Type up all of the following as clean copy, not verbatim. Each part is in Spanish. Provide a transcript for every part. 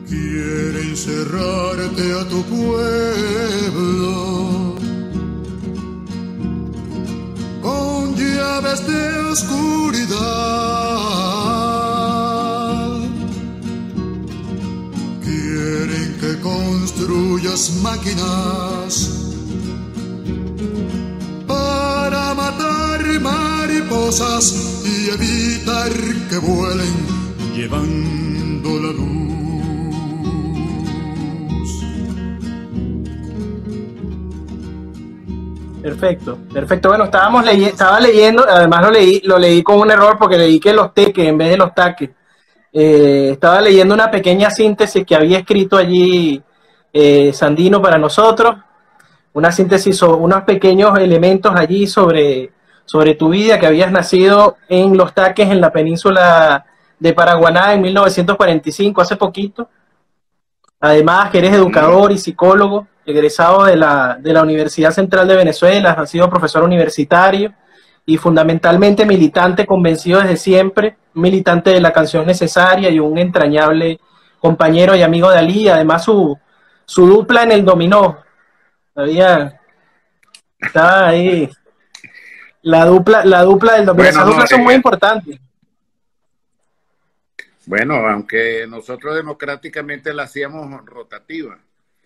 Quieren cerrarte a tu pueblo con llaves de oscuridad. Quieren que construyas máquinas para matar mariposas y evitar que vuelen llevando la luz. Perfecto, perfecto. Bueno, estaba leyendo, además lo leí con un error porque leí que los teques en vez de los taques. Estaba leyendo una pequeña síntesis que había escrito allí Sandino para nosotros, una síntesis sobre unos pequeños elementos allí sobre tu vida, que habías nacido en Los Taques, en la península de Paraguaná en 1945, hace poquito. Además, que eres educador y psicólogo, egresado de la Universidad Central de Venezuela, has sido profesor universitario y fundamentalmente militante convencido desde siempre, militante de la canción necesaria y un entrañable compañero y amigo de Ali. Además, su dupla en el dominó. Estaba ahí. La dupla del dominó. Bueno, Esas duplas son muy importantes. Bueno, aunque nosotros democráticamente la hacíamos rotativa,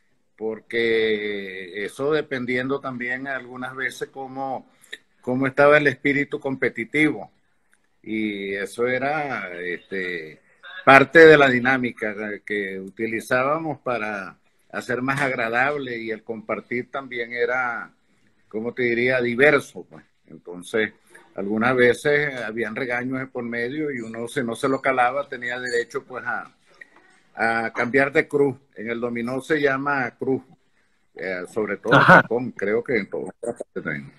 porque eso dependiendo también algunas veces cómo estaba el espíritu competitivo. Y eso era parte de la dinámica que utilizábamos para hacer más agradable, y el compartir también era, ¿cómo te diría?, diverso, pues. Entonces, algunas veces habían regaños por medio y uno, si no se lo calaba, tenía derecho pues a cambiar de cruz. En el dominó se llama cruz, sobre todo en Japón, creo que en todas partes también.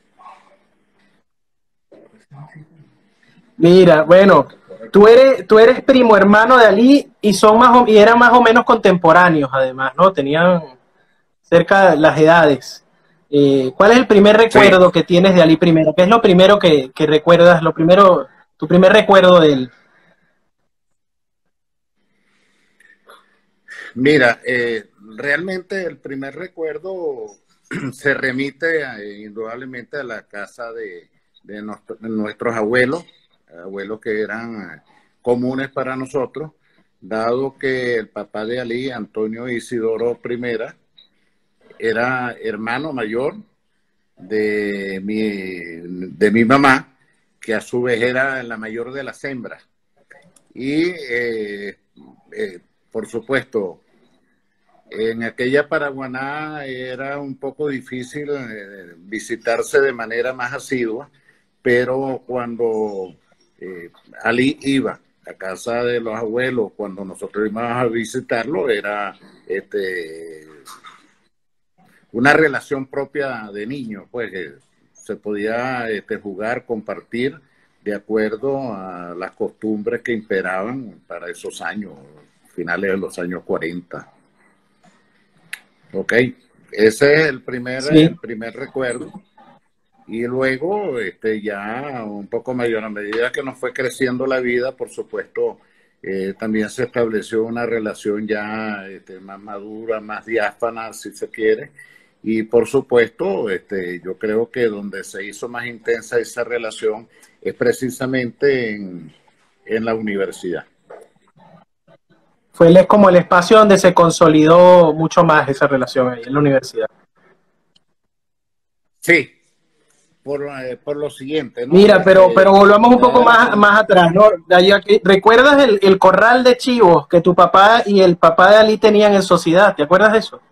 Mira, bueno, tú eres primo hermano de Ali y eran más o menos contemporáneos, además, ¿no? Tenían cerca las edades. ¿Cuál es el primer recuerdo que tienes de Ali primero? ¿Qué es lo primero que recuerdas? Tu primer recuerdo de él. Mira, realmente el primer recuerdo se remite indudablemente a la casa de nuestros abuelos que eran comunes para nosotros, dado que el papá de Ali, Antonio Isidoro I, era hermano mayor de mi mamá, que a su vez era la mayor de las hembras. Y por supuesto, en aquella Paraguaná era un poco difícil visitarse de manera más asidua, pero cuando Ali iba a casa de los abuelos, cuando nosotros íbamos a visitarlo, era una relación propia de niño, pues se podía jugar, compartir de acuerdo a las costumbres que imperaban para esos años, finales de los años 40. Ok, ese es el primer recuerdo. Y luego, ya un poco mayor, a medida que nos fue creciendo la vida, por supuesto, también se estableció una relación ya más madura, más diáfana, si se quiere. Y por supuesto, yo creo que donde se hizo más intensa esa relación es precisamente en la universidad. Fue como el espacio donde se consolidó mucho más esa relación ahí en la universidad. Sí, por lo siguiente, ¿no? Mira, pero volvamos un poco más atrás, ¿no? ¿Recuerdas el corral de chivos que tu papá y el papá de Ali tenían en sociedad? ¿Te acuerdas de eso?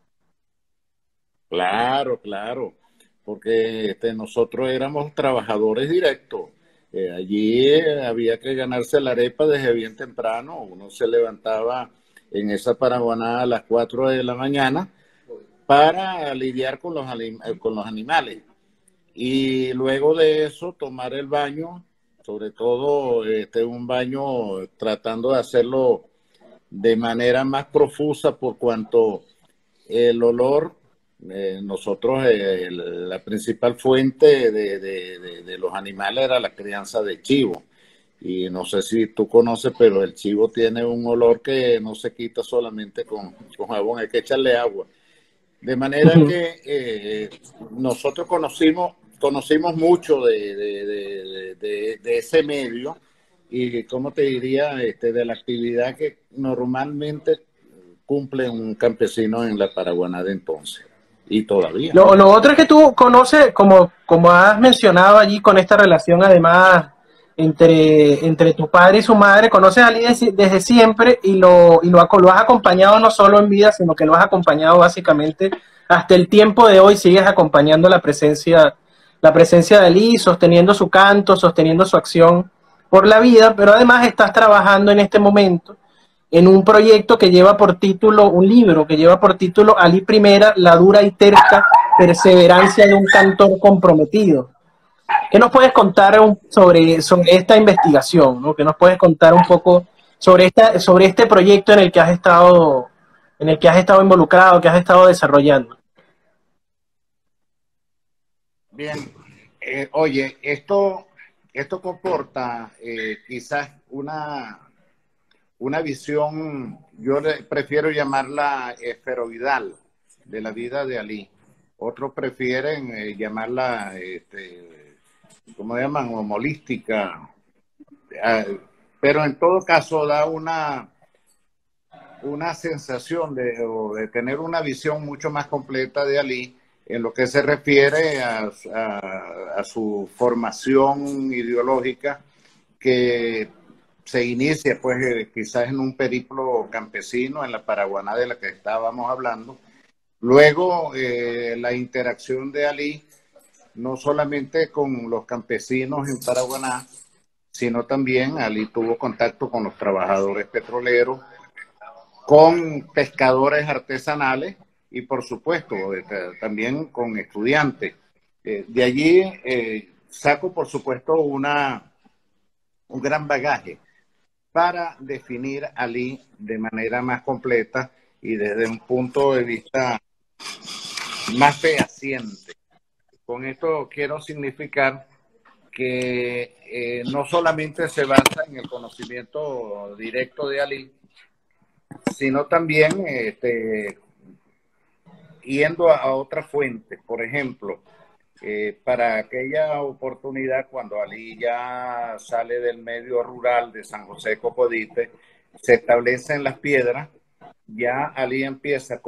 Claro, claro, porque nosotros éramos trabajadores directos. Allí había que ganarse la arepa desde bien temprano. Uno se levantaba en esa Paraguaná a las 4 de la mañana para lidiar con los animales. Y luego de eso tomar el baño, sobre todo un baño tratando de hacerlo de manera más profusa por cuanto el olor, nosotros la principal fuente de los animales era la crianza de chivo. Y no sé si tú conoces, pero el chivo tiene un olor que no se quita solamente con jabón, hay que echarle agua. De manera que nosotros conocimos mucho de ese medio y, ¿cómo te diría? De la actividad que normalmente cumple un campesino en la Paraguaná de entonces y todavía. Lo otro es que tú conoces, como has mencionado allí con esta relación además entre tu padre y su madre, conoces a Ali desde siempre y lo has acompañado no solo en vida, sino que lo has acompañado básicamente hasta el tiempo de hoy, sigues acompañando la presencia de Ali, sosteniendo su canto, sosteniendo su acción por la vida, pero además estás trabajando en este momento en un proyecto que lleva por título, un libro que lleva por título Ali Primera, la dura y terca perseverancia de un cantor comprometido. ¿Qué nos puedes contar sobre esta investigación? ¿No? ¿Qué nos puedes contar un poco sobre este proyecto en el que has estado involucrado, que has estado desarrollando? Bien, oye, esto comporta quizás una visión, yo prefiero llamarla esferoidal de la vida de Ali. Otros prefieren llamarla, ¿cómo llaman? Homolística. Pero en todo caso da una sensación de tener una visión mucho más completa de Ali en lo que se refiere a su formación ideológica, que se inicia pues quizás en un periplo campesino en la Paraguaná de la que estábamos hablando. Luego la interacción de Ali no solamente con los campesinos en Paraguaná, sino también Ali tuvo contacto con los trabajadores petroleros, con pescadores artesanales y por supuesto también con estudiantes. De allí saco por supuesto un gran bagaje para definir a Ali de manera más completa y desde un punto de vista más fehaciente. Con esto quiero significar que no solamente se basa en el conocimiento directo de Ali, sino también yendo a otras fuentes. Por ejemplo, para aquella oportunidad, cuando Ali ya sale del medio rural de San José de Cocodite, se establece en Las Piedras, ya Ali empieza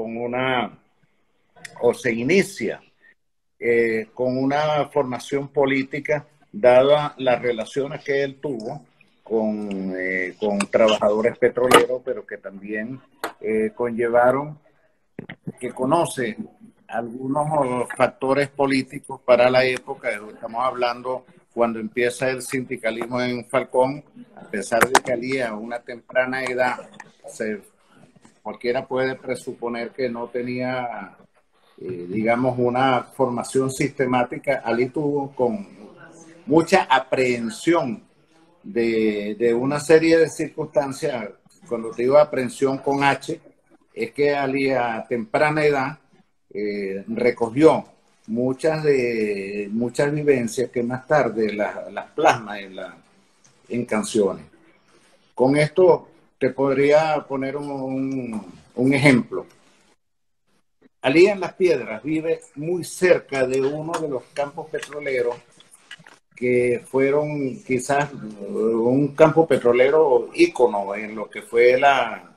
se inicia con una formación política, dada las relaciones que él tuvo con trabajadores petroleros, pero que también conllevaron que conoce algunos factores políticos para la época. Estamos hablando cuando empieza el sindicalismo en Falcón, a pesar de que Ali a una temprana edad, cualquiera puede presuponer que no tenía, digamos, una formación sistemática. Ali tuvo con mucha aprehensión de una serie de circunstancias. Cuando te digo aprehensión con H, es que Ali a temprana edad recogió muchas vivencias que más tarde las plasma en canciones. Con esto te podría poner un ejemplo. Ali en Las Piedras vive muy cerca de uno de los campos petroleros que fueron quizás un campo petrolero ícono en lo que fue la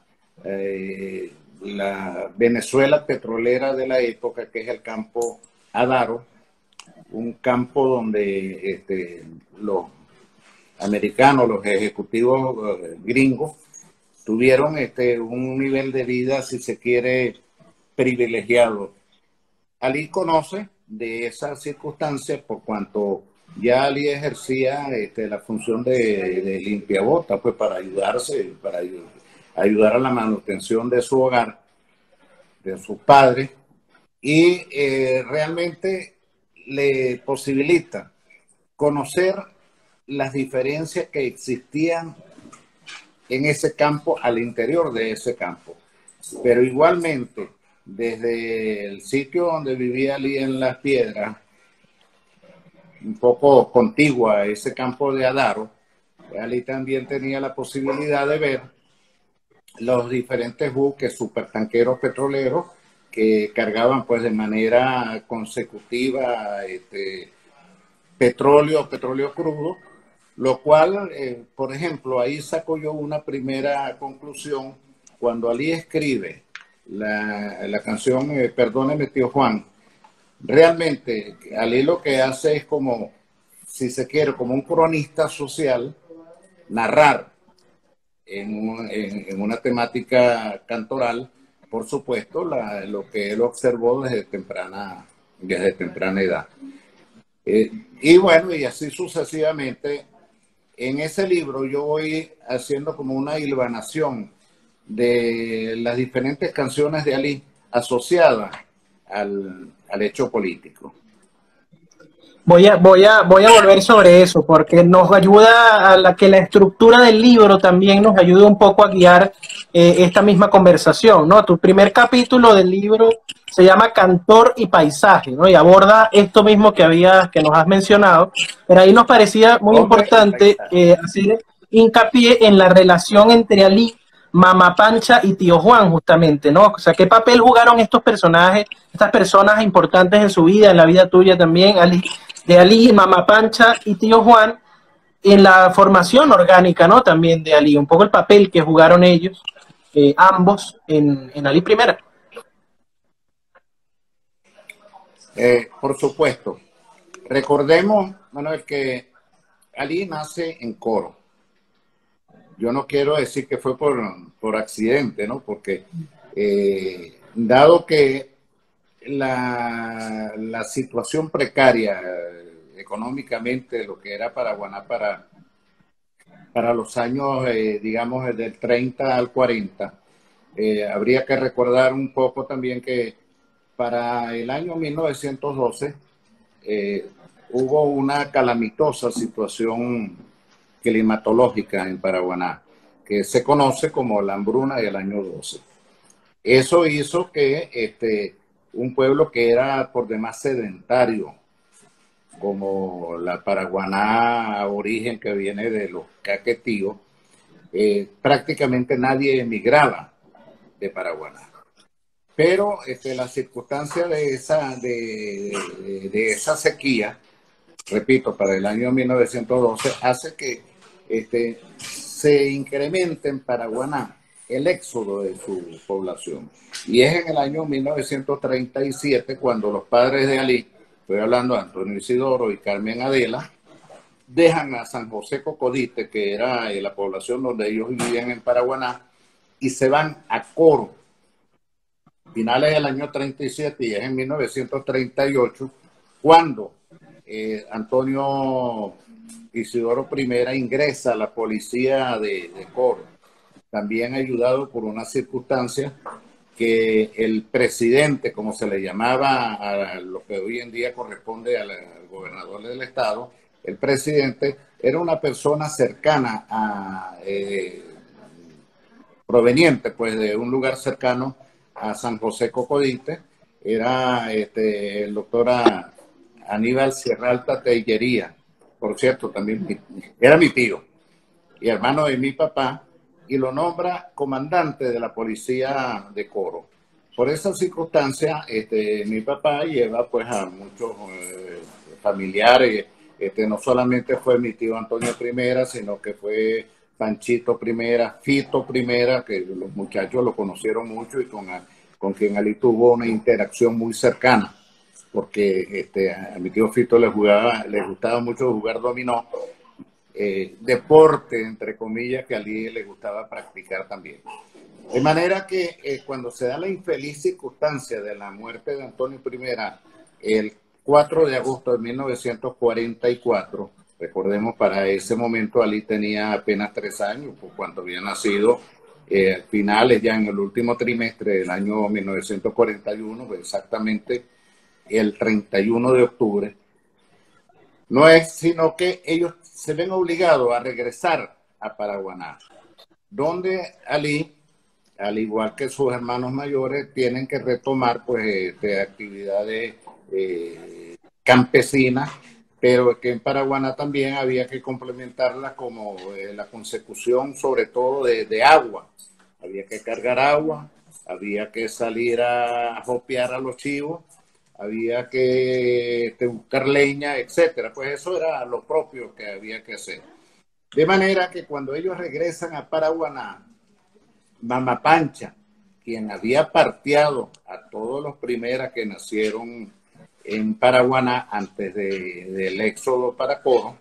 Venezuela petrolera de la época, que es el campo Adaro, un campo donde los americanos, los ejecutivos gringos, tuvieron un nivel de vida, si se quiere, privilegiado. Ali conoce de esas circunstancias por cuanto ya Ali ejercía la función de limpiabota, pues para ayudar a la manutención de su hogar, de sus padres, y realmente le posibilita conocer las diferencias que existían en ese campo, al interior de ese campo. Pero igualmente, desde el sitio donde vivía Ali en Las Piedras, un poco contigua a ese campo de Adaro, Ali también tenía la posibilidad de ver los diferentes buques supertanqueros petroleros que cargaban pues de manera consecutiva petróleo crudo, lo cual, por ejemplo, ahí saco yo una primera conclusión. Cuando Ali escribe la canción Perdóneme Tío Juan, realmente Ali lo que hace es como, si se quiere, como un cronista social, narrar en una temática cantoral, por supuesto, lo que él observó desde temprana edad. Y bueno, y así sucesivamente. En ese libro yo voy haciendo como una hilvanación de las diferentes canciones de Ali asociadas al hecho político. Voy a volver sobre eso, porque nos ayuda que la estructura del libro también nos ayude un poco a guiar esta misma conversación, ¿no? Tu primer capítulo del libro se llama Cantor y Paisaje, ¿no? Y aborda esto mismo que nos has mencionado, pero ahí nos parecía muy importante hacer hincapié en la relación entre Ali, Mama Pancha y Tío Juan, justamente, ¿no? O sea, ¿qué papel jugaron estos personajes, estas personas importantes en su vida, en la vida tuya también, de Ali, Mama Pancha y Tío Juan, en la formación orgánica, ¿no? También de Ali, un poco el papel que jugaron ellos, ambos, en Ali Primera. Por supuesto. Recordemos, Manuel, que Ali nace en Coro. Yo no quiero decir que fue por accidente, ¿no? Porque dado que la situación precaria económicamente, lo que era Paraguaná para los años, digamos, del 30 al 40, habría que recordar un poco también que para el año 1912 hubo una calamitosa situación climatológica en Paraguaná, que se conoce como la hambruna del año 12. Eso hizo que un pueblo que era por demás sedentario, como la Paraguaná aborigen que viene de los caquetíos, prácticamente nadie emigraba de Paraguaná. Pero la circunstancia de esa sequía, repito, para el año 1912, hace que se incremente en Paraguaná el éxodo de su población. Y es en el año 1937 cuando los padres de Ali, estoy hablando de Antonio Isidoro y Carmen Adela, dejan a San José Cocodite, que era la población donde ellos vivían en Paraguaná, y se van a Coro. Finales del año 37 y es en 1938 cuando Antonio Isidoro I ingresa a la policía de Coro, también ayudado por una circunstancia que el presidente, como se le llamaba a lo que hoy en día corresponde al gobernador del estado, el presidente era una persona cercana proveniente pues de un lugar cercano a San José Cocodite, era el doctor Aníbal Sierralta Tellería, por cierto, también era mi tío y hermano de mi papá, y lo nombra comandante de la policía de Coro. Por esa circunstancia, mi papá lleva pues a muchos familiares, no solamente fue mi tío Antonio I, sino que fue Panchito I, Fito I, que los muchachos lo conocieron mucho y con quien Ali tuvo una interacción muy cercana, porque a mi tío Fito le gustaba mucho jugar dominó, deporte, entre comillas, que a Ali le gustaba practicar también. De manera que cuando se da la infeliz circunstancia de la muerte de Antonio I, el 4 de agosto de 1944, recordemos, para ese momento Ali tenía apenas 3 años, por cuanto había nacido finales, ya en el último trimestre del año 1941, pues exactamente el 31 de octubre. No es sino que ellos se ven obligados a regresar a Paraguaná, donde Ali, al igual que sus hermanos mayores, tienen que retomar pues actividades campesinas pero que en Paraguaná también había que complementarla como la consecución sobre todo de agua. Había que cargar agua, había que salir a jopear a los chivos, había que buscar leña, etcétera. Pues eso era lo propio que había que hacer. De manera que cuando ellos regresan a Paraguaná, Mama Pancha, quien había parteado a todos los primeras que nacieron en Paraguaná antes del éxodo para Coro,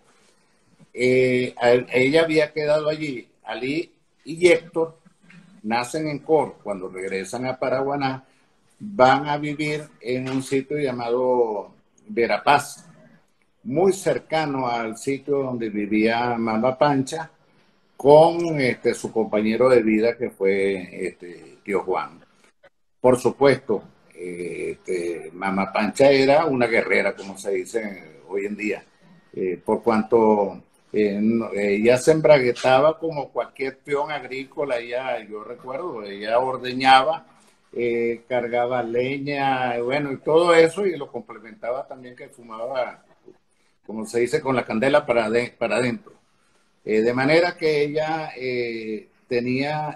ella había quedado allí. Ali y Héctor nacen en Coro. Cuando regresan a Paraguaná, van a vivir en un sitio llamado Verapaz, muy cercano al sitio donde vivía Mama Pancha, con su compañero de vida que fue tío Juan. Por supuesto, Mama Pancha era una guerrera, como se dice hoy en día, por cuanto ella se embraguetaba como cualquier peón agrícola. Yo recuerdo, ella ordeñaba, cargaba leña, bueno, y todo eso, y lo complementaba también que fumaba, como se dice, con la candela para adentro. De manera que ella tenía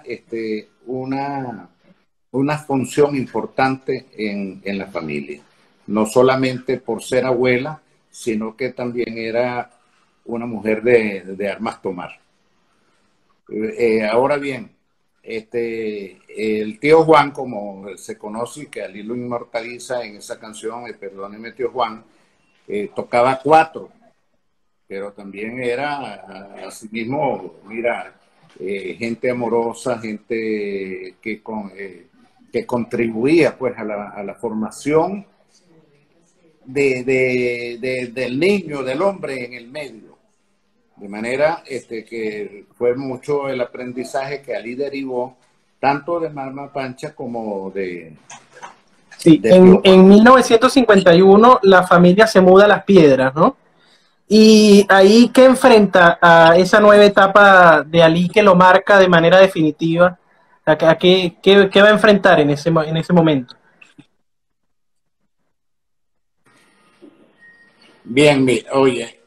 una función importante en la familia, no solamente por ser abuela, sino que también era una mujer de armas tomar. Ahora bien, el tío Juan, como se conoce y que Ali lo inmortaliza en esa canción, Perdóneme tío Juan, tocaba cuatro, pero también era asimismo, mira, gente amorosa, gente que contribuía pues a la formación del niño, del hombre en el medio. De manera que fue mucho el aprendizaje que Ali derivó tanto de Mama Pancha como Sí, en 1951 la familia se muda a Las Piedras, ¿no? Y ahí, ¿qué enfrenta a esa nueva etapa de Ali que lo marca de manera definitiva? ¿Qué va a enfrentar en ese momento? Bien, oye,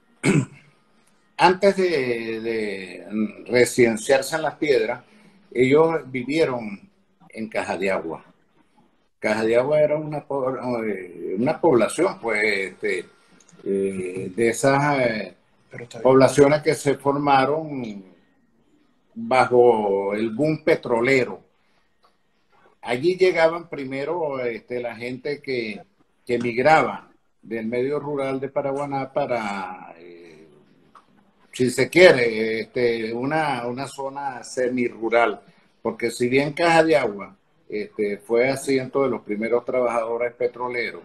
antes de residenciarse en Las Piedras, ellos vivieron en Caja de Agua. Caja de Agua era una población, pues, de esas poblaciones que se formaron bajo el boom petrolero. Allí llegaban primero la gente que migraba del medio rural de Paraguaná para, si se quiere, una zona semirural, porque si bien Caja de Agua fue asiento de los primeros trabajadores petroleros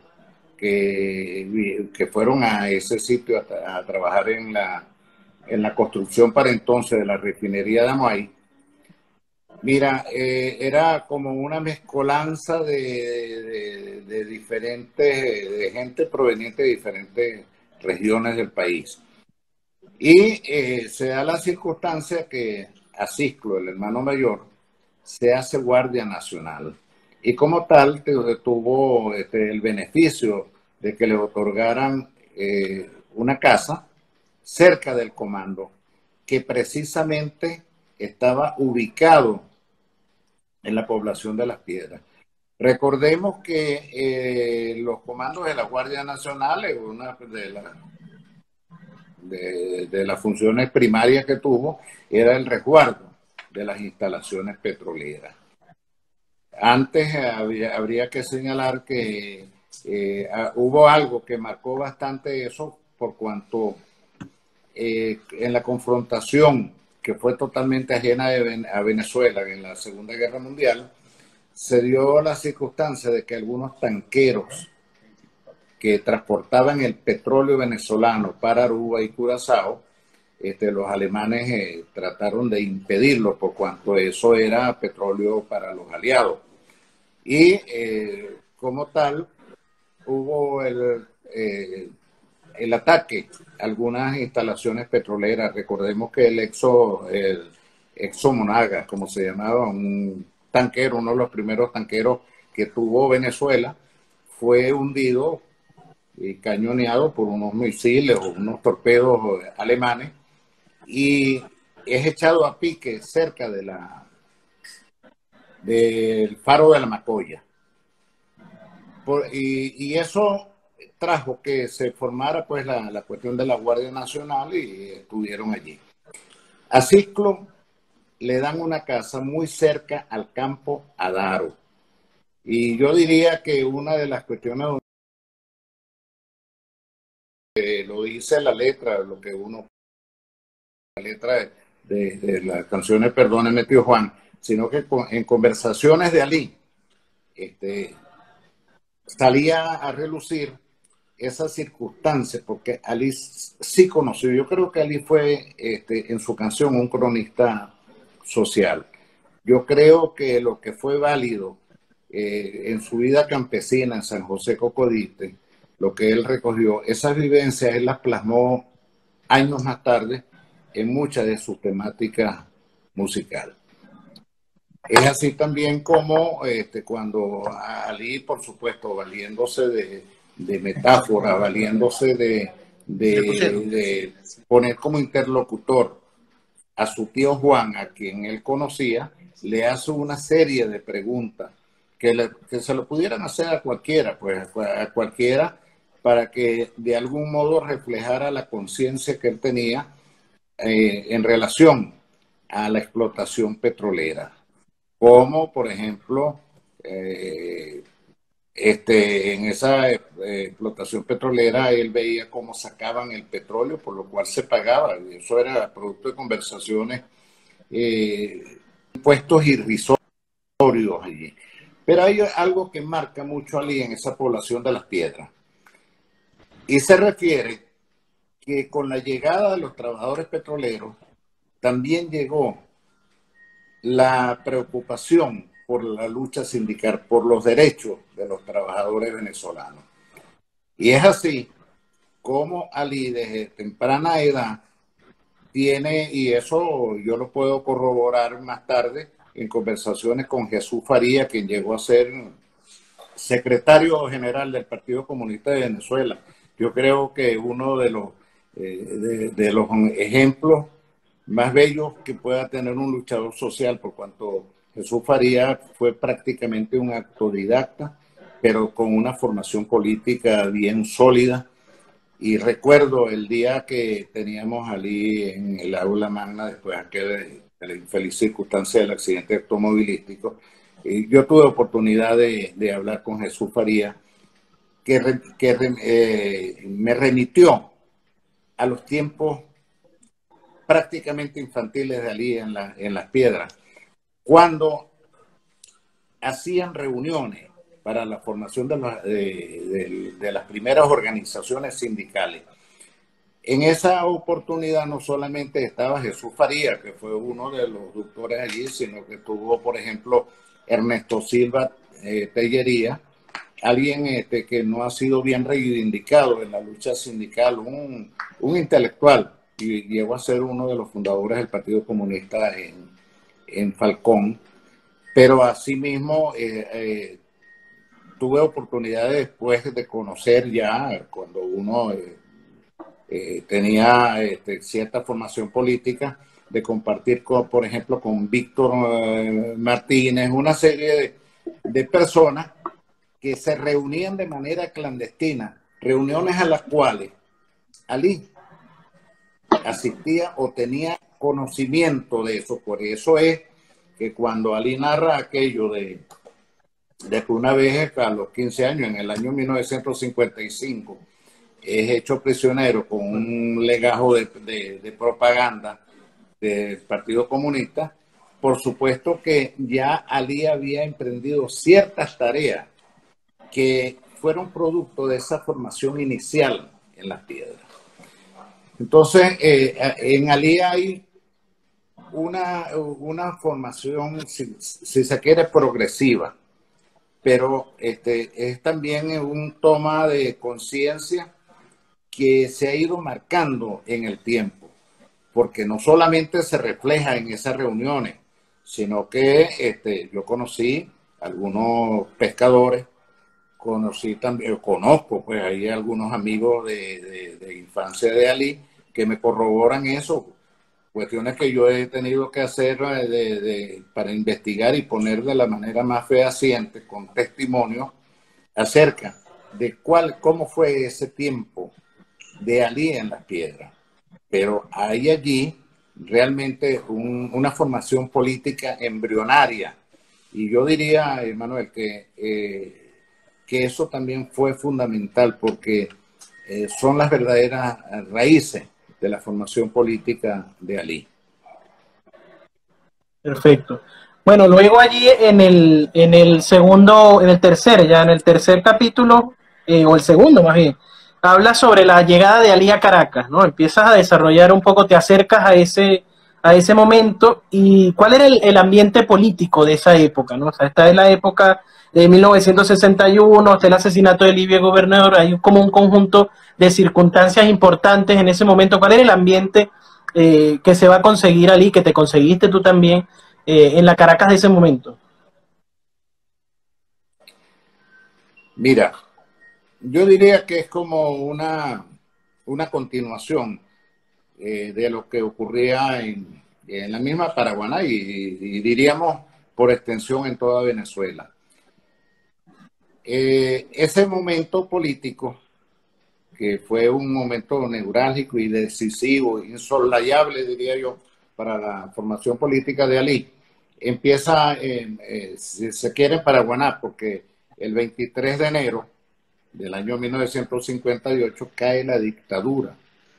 que fueron a ese sitio a trabajar en la construcción para entonces de la refinería de Amuay. Mira, era como una mezcolanza de diferentes, de gente proveniente de diferentes regiones del país. Y se da la circunstancia que Acisclo, el hermano mayor, se hace guardia nacional. Y como tal, tuvo el beneficio de que le otorgaran una casa cerca del comando, que precisamente estaba ubicado en la población de Las Piedras. Recordemos que los comandos de la Guardia Nacional, una de las funciones primarias que tuvo, era el resguardo de las instalaciones petroleras. Antes habría que señalar que hubo algo que marcó bastante eso, por cuanto en la confrontación que fue totalmente ajena a Venezuela en la Segunda Guerra Mundial, se dio la circunstancia de que algunos tanqueros que transportaban el petróleo venezolano para Aruba y Curazao, los alemanes trataron de impedirlo por cuanto eso era petróleo para los aliados. Y como tal, hubo el ataque a algunas instalaciones petroleras. Recordemos que el Exo Monagas, como se llamaba, un tanquero, uno de los primeros tanqueros que tuvo Venezuela, fue hundido y cañoneado por unos misiles o unos torpedos alemanes, y es echado a pique cerca del faro de la Macoya. Y eso trajo que se formara pues la cuestión de la Guardia Nacional y estuvieron allí. A Ciclo le dan una casa muy cerca al campo Adaro. Y yo diría que una de las cuestiones lo dice la letra, lo que uno, la letra de las canciones Perdóneme Tío Juan, sino que en conversaciones de Ali, salía a relucir esas circunstancias, porque Ali sí conoció, yo creo que Ali fue en su canción un cronista social. Yo creo que lo que fue válido en su vida campesina en San José Cocodite, lo que él recogió, esas vivencias él las plasmó años más tarde en muchas de sus temáticas musicales. Es así también como cuando Ali, por supuesto, valiéndose de metáfora, valiéndose de poner como interlocutor a su tío Juan, a quien él conocía, le hace una serie de preguntas que se lo pudieran hacer a cualquiera, pues a cualquiera, para que de algún modo reflejara la conciencia que él tenía en relación a la explotación petrolera. Como, por ejemplo, en esa explotación petrolera él veía cómo sacaban el petróleo, por lo cual se pagaba, y eso era producto de conversaciones, impuestos irrisorios allí. Pero hay algo que marca mucho allí en esa población de Las Piedras, y se refiere que con la llegada de los trabajadores petroleros también llegó la preocupación por la lucha sindical, por los derechos de los trabajadores venezolanos. Y es así como Ali desde temprana edad tiene, y eso yo lo puedo corroborar más tarde en conversaciones con Jesús Faría, quien llegó a ser secretario general del Partido Comunista de Venezuela. Yo creo que uno de los ejemplos más bellos que pueda tener un luchador social, por cuanto Jesús Faría fue prácticamente un autodidacta, pero con una formación política bien sólida. Y recuerdo el día que teníamos allí en el aula magna, después de la infeliz circunstancia del accidente automovilístico, yo tuve oportunidad de hablar con Jesús Faría, que me remitió a los tiempos prácticamente infantiles de Ali en Las Piedras, cuando hacían reuniones para la formación de las primeras organizaciones sindicales. En esa oportunidad no solamente estaba Jesús Faría, que fue uno de los doctores allí, sino que tuvo, por ejemplo, Ernesto Silva Tellería, alguien que no ha sido bien reivindicado en la lucha sindical, un intelectual, y llegó a ser uno de los fundadores del Partido Comunista en Falcón. Pero asimismo tuve oportunidad después de conocer ya, cuando uno tenía cierta formación política, de compartir, por ejemplo, con Víctor Martínez, una serie de personas que se reunían de manera clandestina, reuniones a las cuales Ali asistía o tenía conocimiento de eso. Por eso es que cuando Ali narra aquello de que una vez a los 15 años, en el año 1955, es hecho prisionero con un legajo de propaganda del Partido Comunista, por supuesto que ya Ali había emprendido ciertas tareas que fueron producto de esa formación inicial en Las Piedras. Entonces, en Ali hay una formación, si se quiere, progresiva, pero es también un toma de conciencia que se ha ido marcando en el tiempo, porque no solamente se refleja en esas reuniones, sino que yo conocí algunos pescadores conocí también, conozco, pues hay algunos amigos de infancia de Ali que me corroboran eso, cuestiones que yo he tenido que hacer para investigar y poner de la manera más fehaciente, con testimonios, acerca de cómo fue ese tiempo de Ali en las piedras. Pero hay allí realmente una formación política embrionaria. Y yo diría, Manuel, que eso también fue fundamental porque son las verdaderas raíces de la formación política de Ali. Perfecto. Bueno, luego allí en el segundo, en el tercer capítulo, o el segundo más bien, habla sobre la llegada de Ali a Caracas, ¿no? Empiezas a desarrollar un poco, te acercas a ese momento, y cuál era el ambiente político de esa época, ¿no? O sea, esta es la época de 1961, está el asesinato de Livia Gobernador, hay como un conjunto de circunstancias importantes en ese momento. ¿Cuál era el ambiente que se va a conseguir Ali, que te conseguiste tú también, en la Caracas de ese momento? Mira, yo diría que es como una continuación de lo que ocurría en la misma Paraguaná y diríamos por extensión en toda Venezuela. Ese momento político, que fue un momento neurálgico y decisivo, insolayable, diría yo, para la formación política de Ali, empieza, si se quiere, en Paraguaná, porque el 23 de enero del año 1958 cae la dictadura.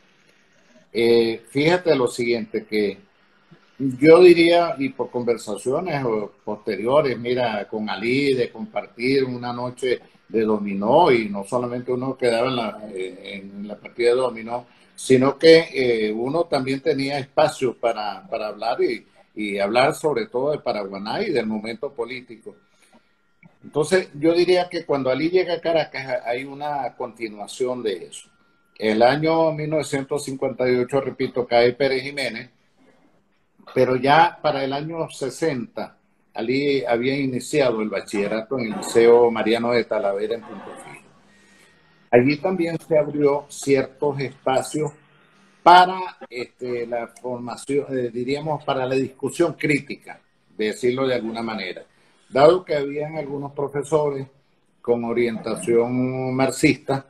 Fíjate lo siguiente, que yo diría, y por conversaciones posteriores, mira, con Ali, de compartir una noche de dominó, y no solamente uno quedaba en la partida de dominó, sino que uno también tenía espacio para hablar y hablar sobre todo de Paraguaná y del momento político. Entonces, yo diría que cuando Ali llega a Caracas hay una continuación de eso. El año 1958, repito, cae Pérez Jiménez, pero ya para el año 60, Ali había iniciado el bachillerato en el Liceo Mariano de Talavera en Punto Fijo. Allí también se abrió ciertos espacios para la formación, diríamos, para la discusión crítica, de decirlo de alguna manera. Dado que habían algunos profesores con orientación marxista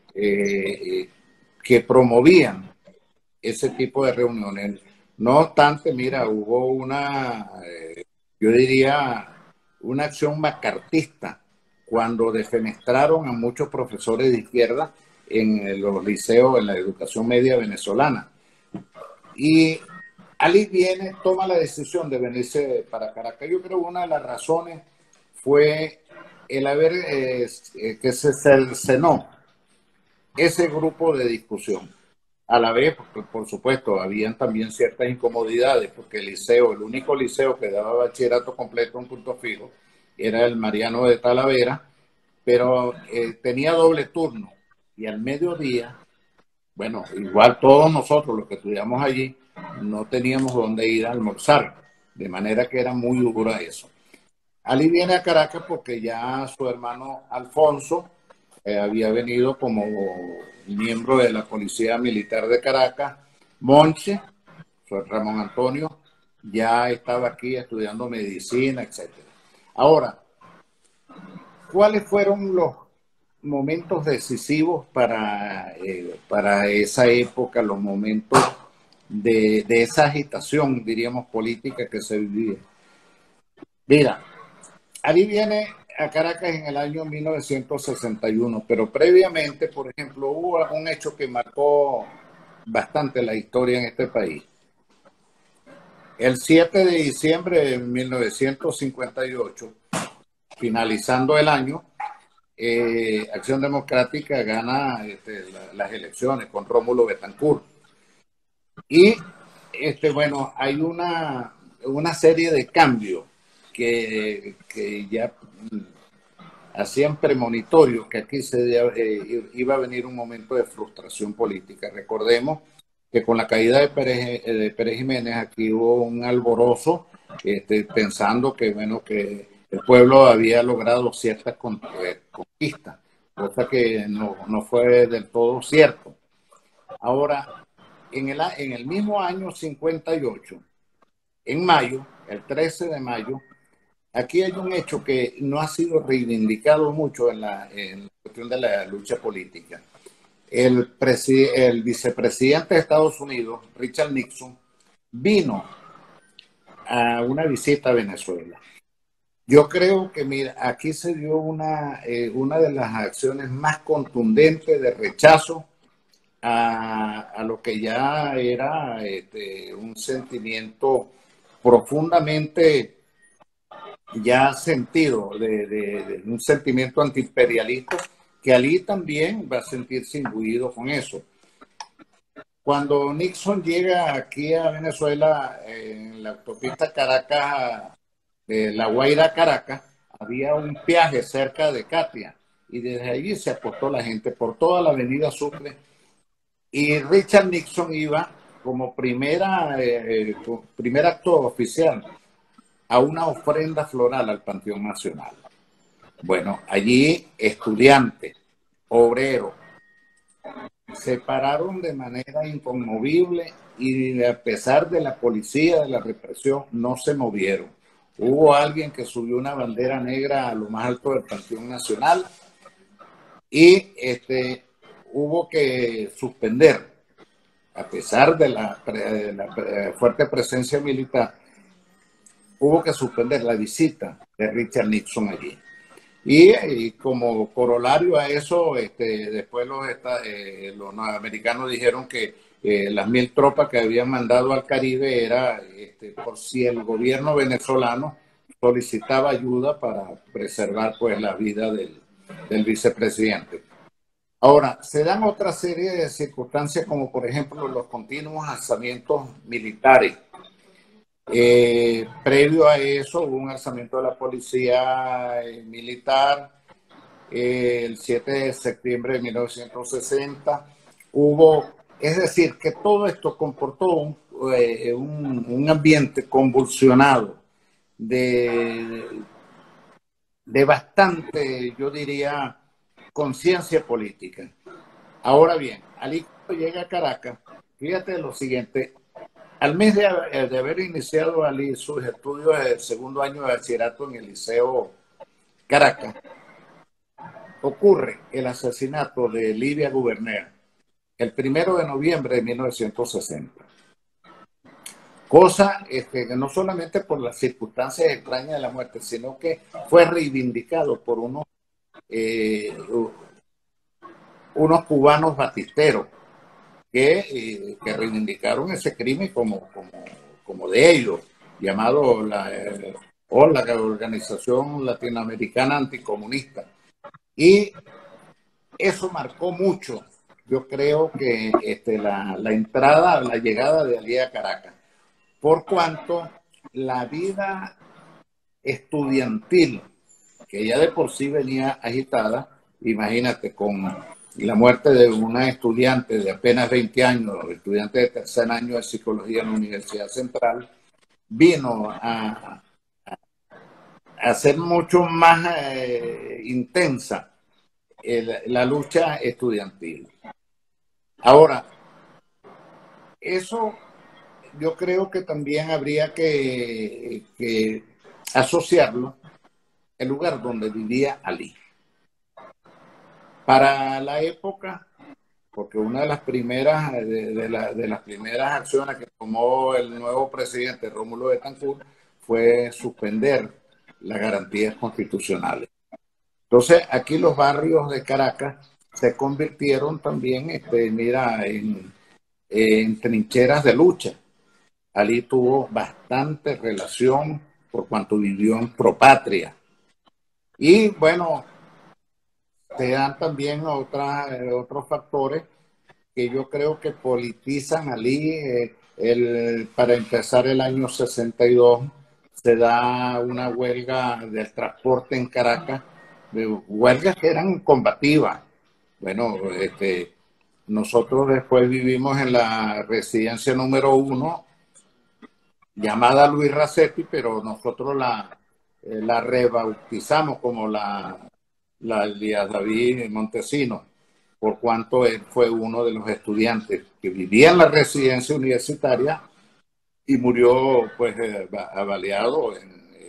que promovían ese tipo de reuniones. No obstante, mira, hubo yo diría, una acción macartista cuando defenestraron a muchos profesores de izquierda en los liceos, en la educación media venezolana. Y Ali toma la decisión de venirse para Caracas. Yo creo que una de las razones fue el haber que se cercenó ese grupo de discusión. A la vez, por supuesto, habían también ciertas incomodidades, porque el único liceo que daba bachillerato completo en Punto Fijo, era el Mariano de Talavera, pero tenía doble turno. Y al mediodía, bueno, igual todos nosotros los que estudiamos allí, no teníamos dónde ir a almorzar, de manera que era muy duro eso. Ali viene a Caracas porque ya su hermano Alfonso había venido como miembro de la Policía Militar de Caracas. Monche, Ramón Antonio, ya estaba aquí estudiando medicina, etc. Ahora, ¿cuáles fueron los momentos decisivos para esa época, los momentos de esa agitación, diríamos, política que se vivía? Mira, Ali viene a Caracas en el año 1961, pero previamente, por ejemplo, hubo un hecho que marcó bastante la historia en este país. El 7 de diciembre de 1958, finalizando el año, Acción Democrática gana las elecciones con Rómulo Betancourt. Y bueno, hay una serie de cambios que ya hacían premonitorios que aquí iba a venir un momento de frustración política. Recordemos que con la caída de Pérez Jiménez aquí hubo un alborozo, pensando que, bueno, que el pueblo había logrado ciertas conquistas, cosa que no fue del todo cierto. Ahora, en el mismo año 58, en mayo, el 13 de mayo, aquí hay un hecho que no ha sido reivindicado mucho en la cuestión de la lucha política. El vicepresidente de Estados Unidos, Richard Nixon, vino a una visita a Venezuela. Yo creo que, mira, aquí se dio una de las acciones más contundentes de rechazo a lo que ya era un sentimiento profundamente ya sentido, de un sentimiento antiimperialista, que Ali también va a sentirse imbuido con eso. Cuando Nixon llega aquí a Venezuela, en la autopista Caracas, La Guaira a Caracas, había un peaje cerca de Catia, y desde allí se apostó la gente por toda la avenida Sucre, y Richard Nixon iba como primer acto oficial a una ofrenda floral al Panteón Nacional. Bueno, allí estudiantes, obreros, se pararon de manera inconmovible y a pesar de la policía, de la represión, no se movieron. Hubo alguien que subió una bandera negra a lo más alto del Panteón Nacional y hubo que suspender, a pesar de la fuerte presencia militar, hubo que suspender la visita de Richard Nixon allí. Y como corolario a eso, después los norteamericanos dijeron que las 1.000 tropas que habían mandado al Caribe era por si el gobierno venezolano solicitaba ayuda para preservar pues la vida del vicepresidente. Ahora, se dan otra serie de circunstancias como por ejemplo los continuos alzamientos militares. Previo a eso hubo un alzamiento de la policía militar el 7 de septiembre de 1960. Es decir, que todo esto comportó un ambiente convulsionado de bastante, yo diría, conciencia política. Ahora bien, Ali cuando llega a Caracas, fíjate lo siguiente. Al mes de haber iniciado Ali sus estudios del segundo año de bachillerato en el Liceo Caracas, ocurre el asesinato de Livia Guberner el 1 de noviembre de 1960. Cosa que no solamente por las circunstancias extrañas de la muerte, sino que fue reivindicado por unos cubanos batisteros que reivindicaron ese crimen como de ellos, llamado la Organización Latinoamericana Anticomunista. Y eso marcó mucho, yo creo que la entrada, la llegada de Ali a Caracas, por cuanto la vida estudiantil, que ya de por sí venía agitada, imagínate, con la muerte de una estudiante de apenas 20 años, estudiante de tercer año de psicología en la Universidad Central, vino a hacer mucho más intensa la lucha estudiantil. Ahora, eso yo creo que también habría que asociarlo al lugar donde vivía Ali. Para la época, porque una de las primeras de las primeras acciones que tomó el nuevo presidente Rómulo Betancourt fue suspender las garantías constitucionales. Entonces, aquí los barrios de Caracas se convirtieron también, en trincheras de lucha. Ali tuvo bastante relación por cuanto vivió en Propatria. Y bueno, se dan también otros factores que yo creo que politizan Ali. Para empezar el año 62 se da una huelga del transporte en Caracas, huelgas que eran combativas. Bueno, nosotros después vivimos en la residencia número 1, llamada Luis Racetti, pero nosotros la rebautizamos como la Elías David Montesinos, por cuanto él fue uno de los estudiantes que vivía en la residencia universitaria y murió pues baleado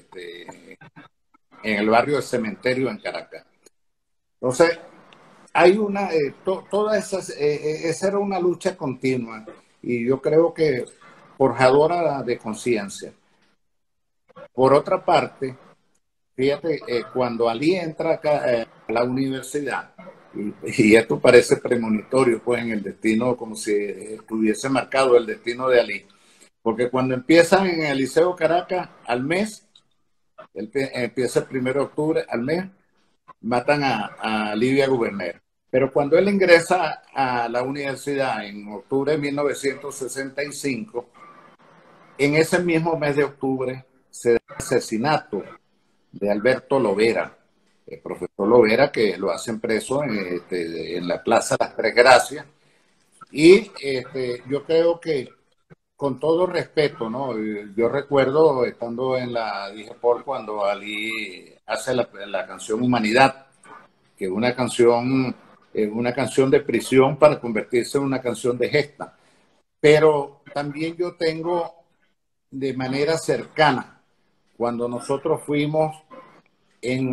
en el barrio del Cementerio en Caracas. Entonces, hay toda esa era una lucha continua y yo creo que forjadora de conciencia. Por otra parte, fíjate, cuando Ali entra acá, a la universidad, y esto parece premonitorio, pues en el destino, como si estuviese marcado el destino de Ali, porque cuando empiezan en el Liceo Caracas, al mes, empieza el 1 de octubre, al mes, matan a Livia Guberner. Pero cuando él ingresa a la universidad en octubre de 1965, en ese mismo mes de octubre se da el asesinato de Alberto Lovera, el profesor Lovera, que lo hacen preso en la Plaza Las Tres Gracias. Y yo creo que, con todo respeto, ¿no? Yo recuerdo estando en la DIGEPOL cuando Ali hace la canción Humanidad, que es una canción de prisión para convertirse en una canción de gesta. Pero también yo tengo de manera cercana, cuando nosotros fuimos en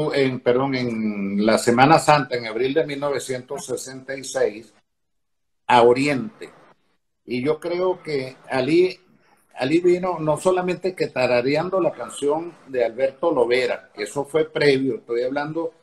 la Semana Santa, en abril de 1966, a Oriente. Y yo creo que Ali vino no solamente que tarareando la canción de Alberto Lovera, que eso fue previo, estoy hablando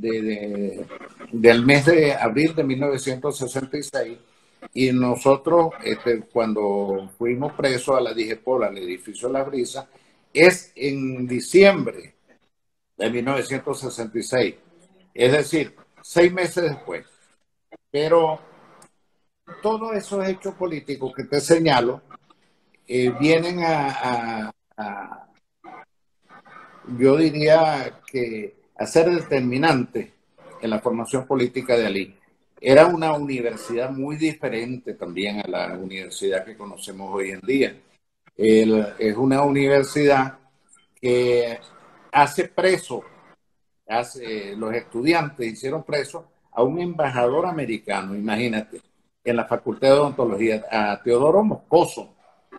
del mes de abril de 1966, y nosotros cuando fuimos presos a la DIGEPOL, al edificio La Brisa, es en diciembre de 1966, es decir, 6 meses después. Pero todos esos hechos políticos que te señalo vienen yo diría que a ser determinante en la formación política de Ali. Era una universidad muy diferente también a la universidad que conocemos hoy en día. Es una universidad que hace preso, los estudiantes hicieron preso a un embajador americano, imagínate, en la Facultad de Odontología, a Teodoro Moscoso,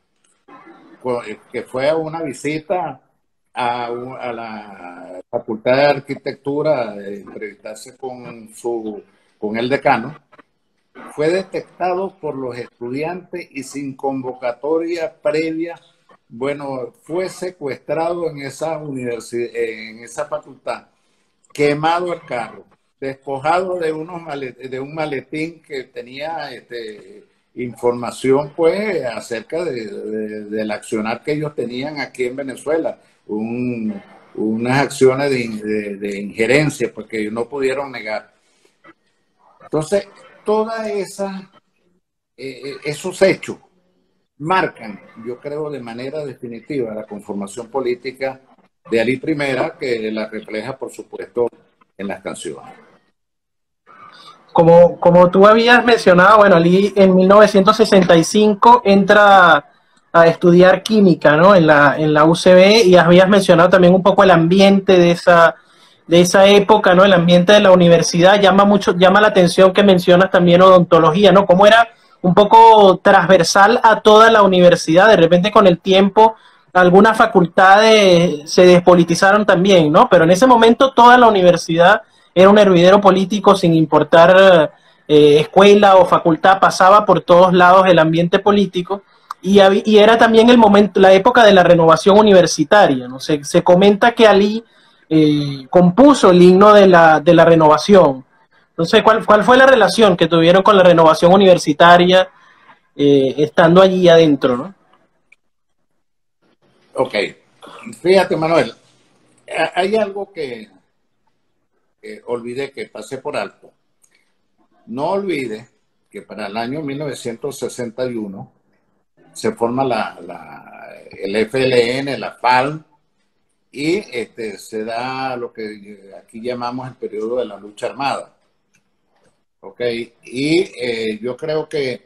que fue a una visita a la Facultad de Arquitectura, entrevistarse con el decano. Fue detectado por los estudiantes y sin convocatoria previa, bueno, fue secuestrado en esa universidad, en esa facultad, quemado el carro, despojado de un maletín que tenía información pues acerca del accionar que ellos tenían aquí en Venezuela, unas acciones de injerencia porque ellos no pudieron negar. Entonces, todas esos hechos marcan, yo creo, de manera definitiva la conformación política de Ali I, que la refleja, por supuesto, en las canciones. Como tú habías mencionado, bueno, Ali en 1965 entra a estudiar química, ¿no? En la UCB, y habías mencionado también un poco el ambiente de esa época, ¿no? El ambiente de la universidad llama la atención que mencionas también odontología, ¿no? Cómo era un poco transversal a toda la universidad. De repente, con el tiempo, algunas facultades se despolitizaron también, ¿no? Pero en ese momento toda la universidad era un hervidero político, sin importar escuela o facultad, pasaba por todos lados el ambiente político. Y era también el momento, la época de la renovación universitaria, ¿no? Se comenta que Ali compuso el himno de la renovación. Entonces, ¿cuál fue la relación que tuvieron con la renovación universitaria estando allí adentro, ¿no? Ok, fíjate, Manuel, hay algo que olvidé, que pasé por alto. No olvide que para el año 1961 se forma el FLN, la FAL, y se da lo que aquí llamamos el periodo de la lucha armada. ¿Ok? Y yo creo que,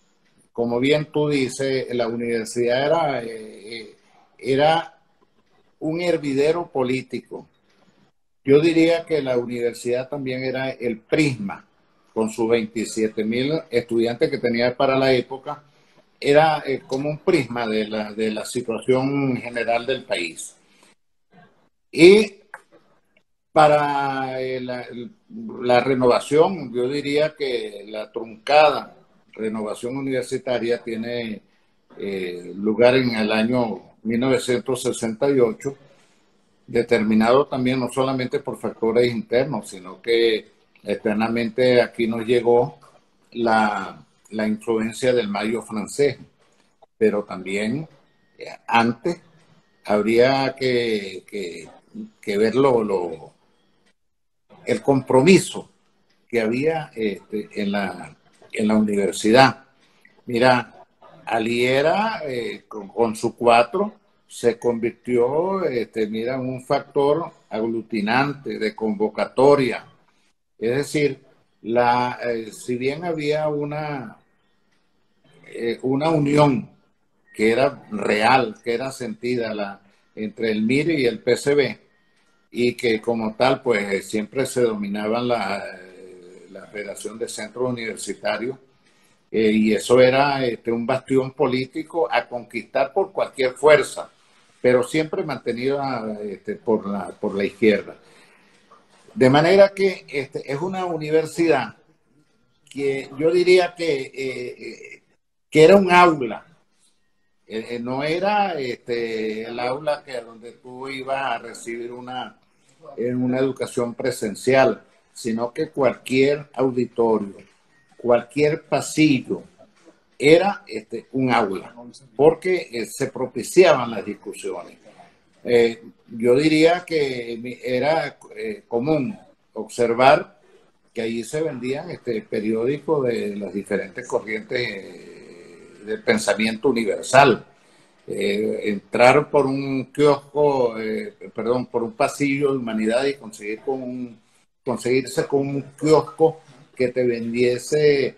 como bien tú dices, la universidad era un hervidero político. Yo diría que la universidad también era el prisma, con sus 27.000 estudiantes que tenía para la época, era como un prisma de la situación general del país. Y para la renovación, yo diría que la truncada renovación universitaria tiene lugar en el año 1968, determinado también no solamente por factores internos, sino que externamente aquí nos llegó la influencia del mayo francés, pero también antes habría que ver el compromiso que había en la universidad. Mira, Aliera con su 4 se convirtió, mira, en un factor aglutinante de convocatoria. Es decir, si bien había una unión que era real, que era sentida entre el MIR y el PCB, y que como tal, pues siempre se dominaban la Federación de Centros Universitarios, y eso era un bastión político a conquistar por cualquier fuerza, pero siempre mantenida por la izquierda. De manera que es una universidad que yo diría que era un aula. No era el aula donde tú ibas a recibir una educación presencial, sino que cualquier auditorio, cualquier pasillo era un aula, porque se propiciaban las discusiones. Yo diría que era común observar que allí se vendían periódicos de las diferentes corrientes del pensamiento universal. Entrar por un kiosco, por un pasillo de humanidad y conseguirse con un kiosco que te vendiese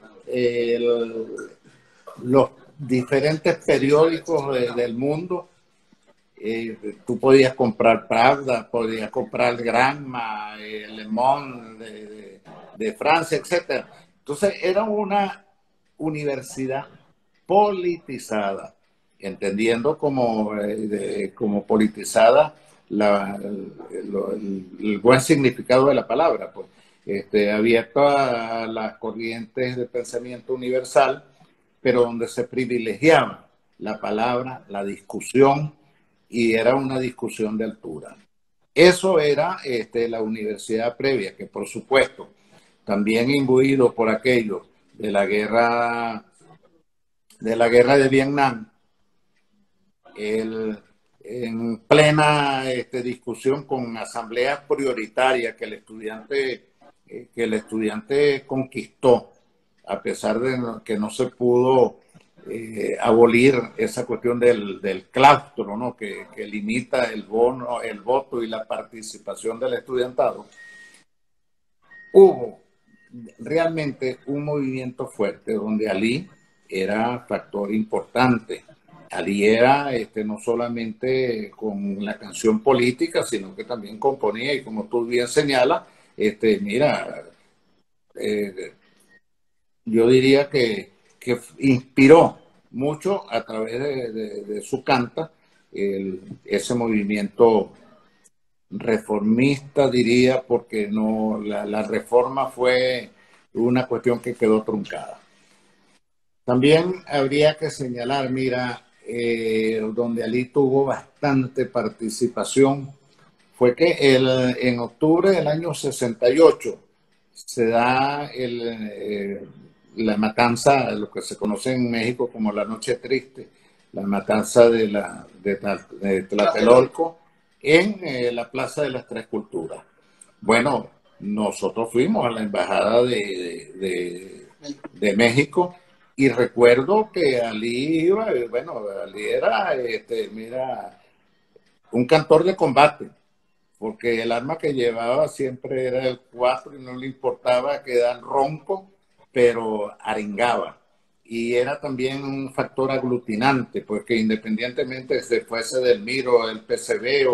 los diferentes periódicos del mundo. Tú podías comprar Pravda, podías comprar el Granma, el Le Monde de Francia, etc. Entonces era una universidad politizada, entendiendo como politizada el buen significado de la palabra, pues, abierta a las corrientes de pensamiento universal, pero donde se privilegiaba la palabra, la discusión, y era una discusión de altura. Eso era la universidad previa, que por supuesto, también imbuido por aquello de la guerra de Vietnam, en plena discusión con asambleas prioritarias que el estudiante conquistó, a pesar de que no se pudo abolir esa cuestión del claustro, ¿no? que limita el voto y la participación del estudiantado. Hubo realmente un movimiento fuerte donde Ali era factor importante. Ali era no solamente con la canción política, sino que también componía, y como tú bien señalas, mira, yo diría que inspiró mucho a través de su canta ese movimiento reformista, diría, porque no la reforma fue una cuestión que quedó truncada. También habría que señalar, mira, donde Ali tuvo bastante participación, fue que en octubre del año 68 se da la matanza, lo que se conoce en México como la Noche Triste, la matanza de Tlatelolco en la Plaza de las Tres Culturas. Bueno, nosotros fuimos a la Embajada de México, y recuerdo que Ali iba, bueno, Ali era, mira, un cantor de combate, porque el arma que llevaba siempre era el 4 y no le importaba quedar ronco, pero arengaba. y era también un factor aglutinante, pues que independientemente se fuese del MIR o del PCB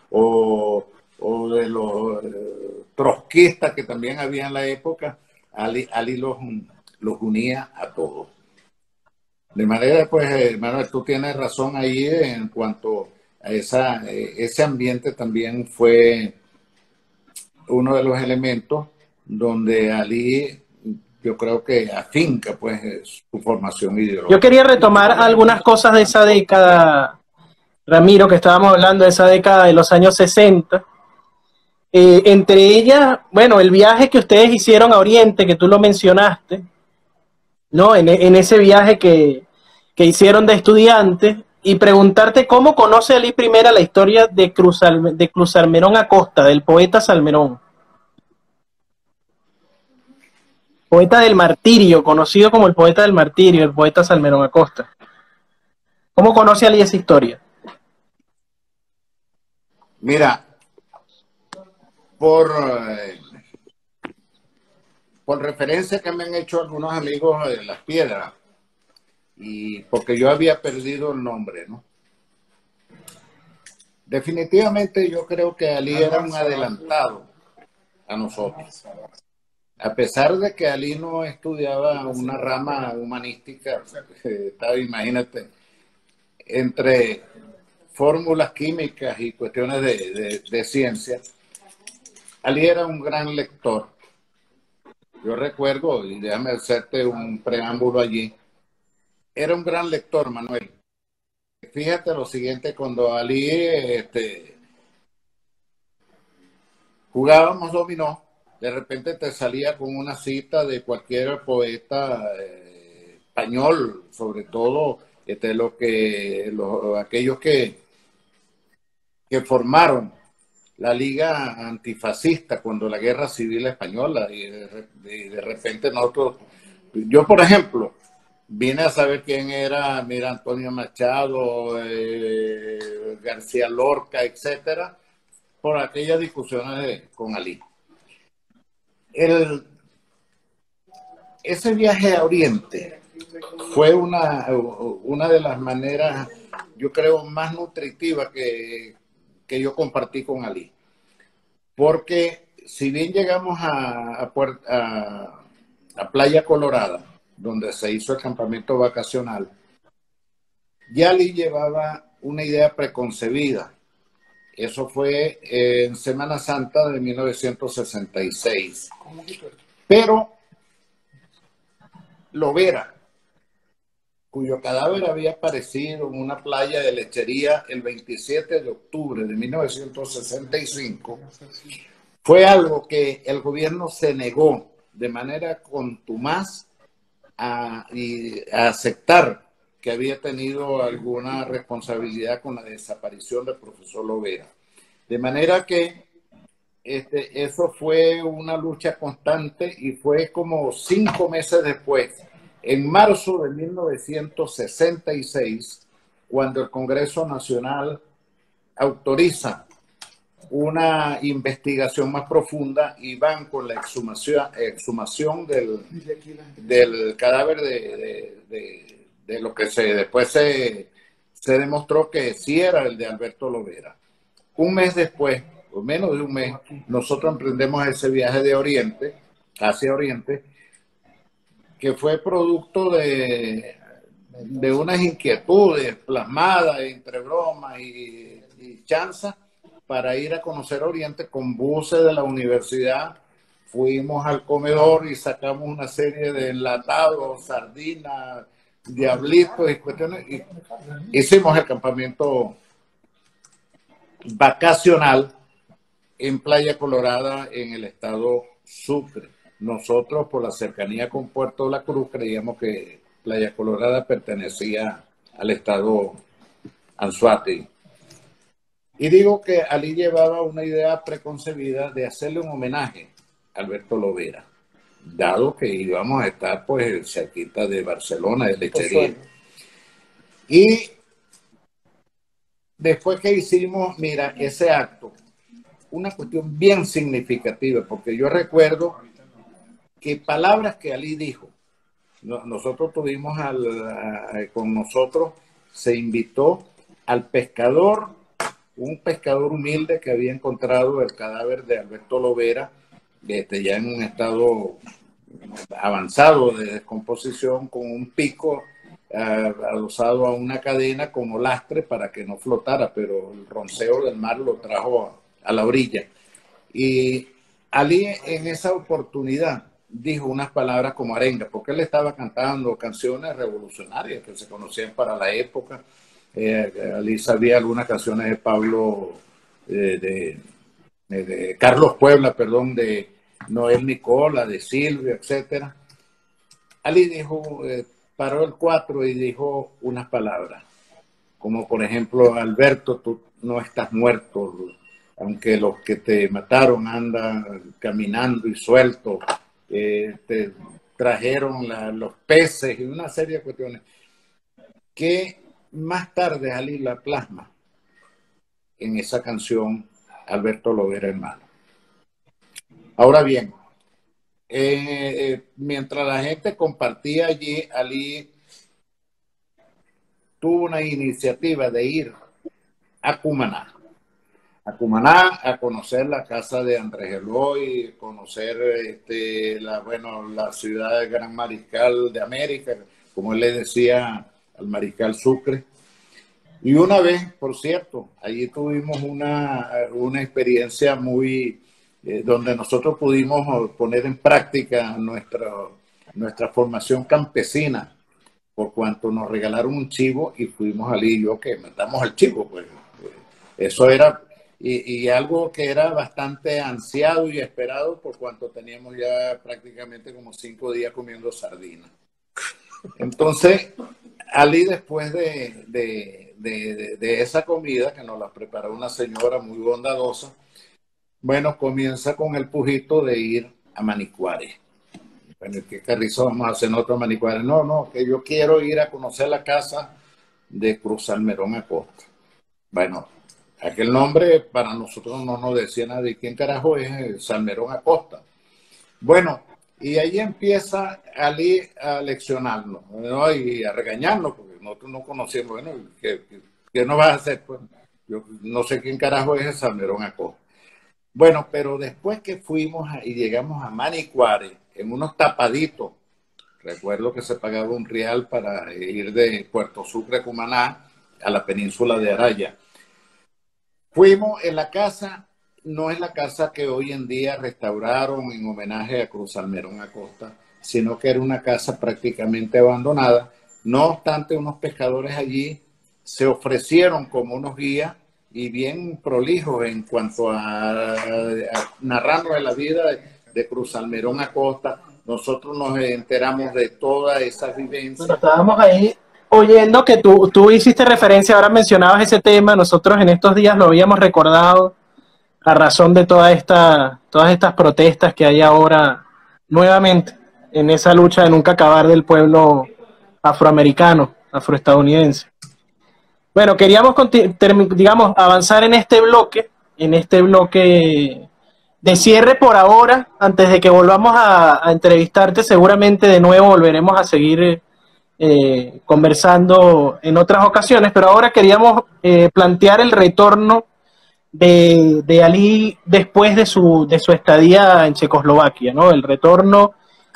o de los trotskistas que también había en la época, Ali los unía a todos. De manera, pues, Manuel, tú tienes razón ahí en cuanto a ese ambiente también fue uno de los elementos donde Ali, yo creo que afinca pues su formación ideológica. Yo quería retomar algunas cosas de esa década, Ramiro, que estábamos hablando de esa década de los años 60. Entre ellas, bueno, el viaje que ustedes hicieron a Oriente, que tú lo mencionaste, ¿no? En ese viaje que hicieron de estudiantes, y preguntarte cómo conoce Ali Primera la historia de Cruz Salmerón Acosta, del poeta Salmerón. Poeta del martirio, conocido como el poeta del martirio, el poeta Salmerón Acosta. ¿Cómo conoce Ali esa historia? Mira, por referencia que me han hecho algunos amigos de Las Piedras, y porque yo había perdido el nombre, ¿no? Definitivamente yo creo que Ali era un adelantado a nosotros. A pesar de que Ali no estudiaba una rama humanística, imagínate, entre fórmulas químicas y cuestiones de ciencia, Ali era un gran lector. Yo recuerdo, y déjame hacerte un preámbulo allí, era un gran lector, Manuel. Fíjate lo siguiente, cuando Ali jugábamos dominó, de repente te salía con una cita de cualquier poeta español, sobre todo aquellos que formaron la Liga Antifascista cuando la Guerra Civil Española, y de repente nosotros, yo por ejemplo, vine a saber quién era, mira, Antonio Machado, García Lorca, etcétera, por aquellas discusiones con Ali. Ese viaje a Oriente fue una de las maneras, yo creo, más nutritivas que yo compartí con Ali. Porque si bien llegamos a Playa Colorada, donde se hizo el campamento vacacional, ya Ali llevaba una idea preconcebida. Eso fue en Semana Santa de 1966. Pero Lovera, cuyo cadáver había aparecido en una playa de Lechería el 27 de octubre de 1965, fue algo que el gobierno se negó de manera contumaz a aceptar que había tenido alguna responsabilidad con la desaparición del profesor Lovera. De manera que eso fue una lucha constante, y fue como 5 meses después, en marzo de 1966, cuando el Congreso Nacional autoriza una investigación más profunda y van con la exhumación del cadáver de lo que después se demostró que sí era el de Alberto Lovera. Un mes después, o menos de un mes, nosotros emprendemos ese viaje de Oriente, hacia Oriente, que fue producto de unas inquietudes plasmadas entre bromas y chanzas, para ir a conocer Oriente con buses de la universidad. Fuimos al comedor y sacamos una serie de enlatados, sardinas, diablitos y cuestiones, y hicimos el campamento vacacional en Playa Colorada, en el estado Sucre. Nosotros, por la cercanía con Puerto La Cruz, creíamos que Playa Colorada pertenecía al estado Anzoátegui. Y digo que Ali llevaba una idea preconcebida de hacerle un homenaje a Alberto Lovera, dado que íbamos a estar pues cerquita de Barcelona, de Lechería. Y después que hicimos, mira, ese acto, una cuestión bien significativa, porque yo recuerdo que palabras que Ali dijo nosotros tuvimos con nosotros, se invitó al pescador, un pescador humilde que había encontrado el cadáver de Alberto Lovera, ya en un estado avanzado de descomposición, con un pico adosado a una cadena como lastre para que no flotara, pero el ronceo del mar lo trajo a la orilla. Y Ali en esa oportunidad dijo unas palabras como arenga, porque él estaba cantando canciones revolucionarias que se conocían para la época. Ali sabía algunas canciones de Pablo, de Carlos Puebla, perdón, de Noel Nicola, de Silvia, etcétera. Ali dijo, paró el 4 y dijo unas palabras, como por ejemplo: Alberto, tú no estás muerto, aunque los que te mataron andan caminando y sueltos, te trajeron los peces y una serie de cuestiones que más tarde Ali la plasma en esa canción Alberto Lovera, hermano. Ahora bien, mientras la gente compartía allí, Ali tuvo una iniciativa de ir a Cumaná, a conocer la casa de Andrés Eloy, conocer la ciudad del Gran Mariscal de América, como él le decía al Mariscal Sucre. Y una vez, por cierto, allí tuvimos una experiencia muy, donde nosotros pudimos poner en práctica nuestra formación campesina, por cuanto nos regalaron un chivo y fuimos Ali y yo que matamos al chivo, pues. Eso era, y algo que era bastante ansiado y esperado, por cuanto teníamos ya prácticamente como 5 días comiendo sardinas. Entonces, Ali, después de esa comida, que nos la preparó una señora muy bondadosa, bueno, comienza con el pujito de ir a Manicuare. Bueno, ¿qué carrizo vamos a hacer nosotros a Manicuare? No, que yo quiero ir a conocer la casa de Cruz Salmerón Acosta. Bueno, aquel nombre para nosotros no nos decía nadie quién carajo es Salmerón Acosta. Bueno, y ahí empieza Ali a leccionarnos, ¿no? Y a regañarnos, porque nosotros no conocíamos. Bueno, ¿qué nos vas a hacer? Pues yo no sé quién carajo es Salmerón Acosta. Bueno, pero después que fuimos y llegamos a Manicuare, en unos tapaditos, recuerdo que se pagaba un real para ir de Puerto Sucre a Cumaná a la península de Araya. Fuimos en la casa, no es la casa que hoy en día restauraron en homenaje a Cruz Salmerón Acosta, sino que era una casa prácticamente abandonada. No obstante, unos pescadores allí se ofrecieron como unos guías y bien prolijos en cuanto a narrarnos de la vida de Cruz Salmerón Acosta. Nosotros nos enteramos de todas esas vivencias. Bueno, estábamos ahí oyendo que tú hiciste referencia, ahora mencionabas ese tema, nosotros en estos días lo habíamos recordado a razón de todas estas protestas que hay ahora nuevamente en esa lucha de nunca acabar del pueblo afroamericano, afroestadounidense. Bueno, queríamos, digamos, avanzar en este bloque de cierre por ahora, antes de que volvamos a entrevistarte. Seguramente de nuevo volveremos a seguir conversando en otras ocasiones, pero ahora queríamos plantear el retorno de Ali después de su estadía en Checoslovaquia, ¿no? El retorno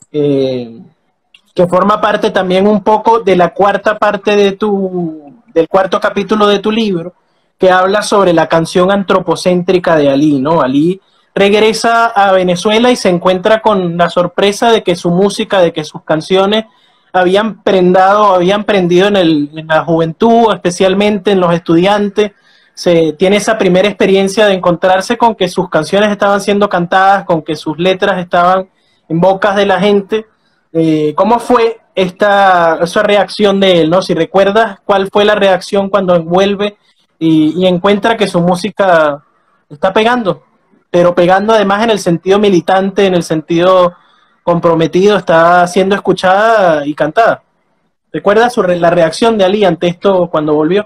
que forma parte también un poco de la cuarta parte del cuarto capítulo de tu libro, que habla sobre la canción antropocéntrica de Ali, ¿no? Ali regresa a Venezuela y se encuentra con la sorpresa de que su música, de que sus canciones habían prendido en la juventud, especialmente en los estudiantes. Tiene esa primera experiencia de encontrarse con que sus canciones estaban siendo cantadas, con que sus letras estaban en bocas de la gente. ¿Cómo fue esa reacción de él, ¿no? Si recuerdas, ¿cuál fue la reacción cuando vuelve y encuentra que su música está pegando? Pero pegando además en el sentido militante, en el sentido comprometido, está siendo escuchada y cantada. ¿Recuerdas la reacción de Ali ante esto cuando volvió?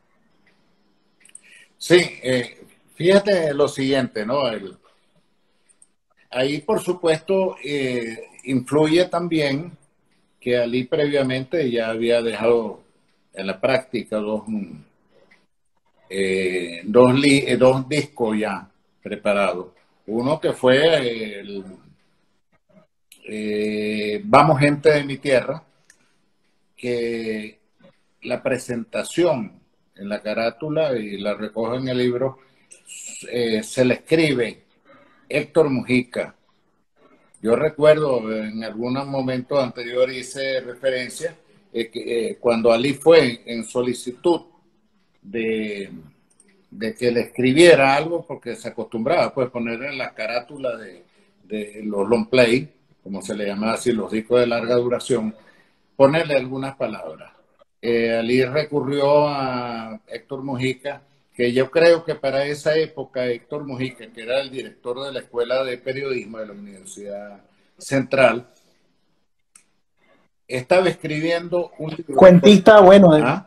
Sí, fíjate lo siguiente, ¿no? Ahí, por supuesto, influye también que Ali previamente ya había dejado en la práctica dos discos ya preparados. Uno que fue Vamos gente de mi tierra, que la presentación en la carátula, y la recojo en el libro, se le escribe Héctor Mujica. Yo recuerdo en algún momento anterior hice referencia que cuando Ali fue en solicitud de que le escribiera algo, porque se acostumbraba pues poner en la carátula de los long play, como se le llamaba así, los discos de larga duración, ponerle algunas palabras. Ali recurrió a Héctor Mujica, que yo creo que para esa época Héctor Mujica, que era el director de la Escuela de Periodismo de la Universidad Central, estaba escribiendo un libro. Cuentista bueno. ¿Ah?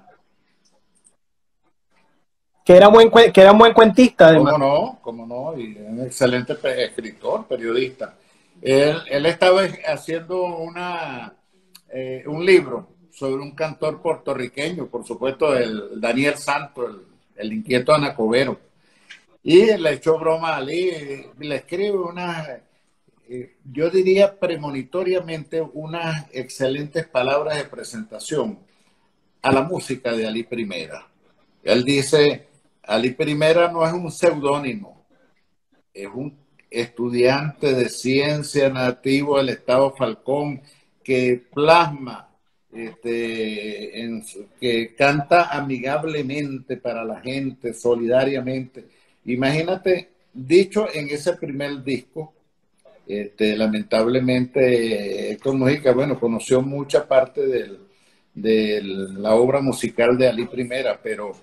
Que era un buen cuentista, además. Cómo no, y un excelente escritor, periodista. Él estaba haciendo un libro sobre un cantor puertorriqueño, por supuesto, el Daniel Santo, el inquieto Anacobero. Y le echó broma a Ali, le escribe yo diría premonitoriamente, unas excelentes palabras de presentación a la música de Ali Primera. Él dice: Ali Primera no es un seudónimo, es un estudiante de ciencia nativo del estado Falcón que plasma, que canta amigablemente para la gente, solidariamente. Imagínate, dicho en ese primer disco. Lamentablemente Héctor Mujica, bueno, conoció mucha parte de la obra musical de Ali Primera, pero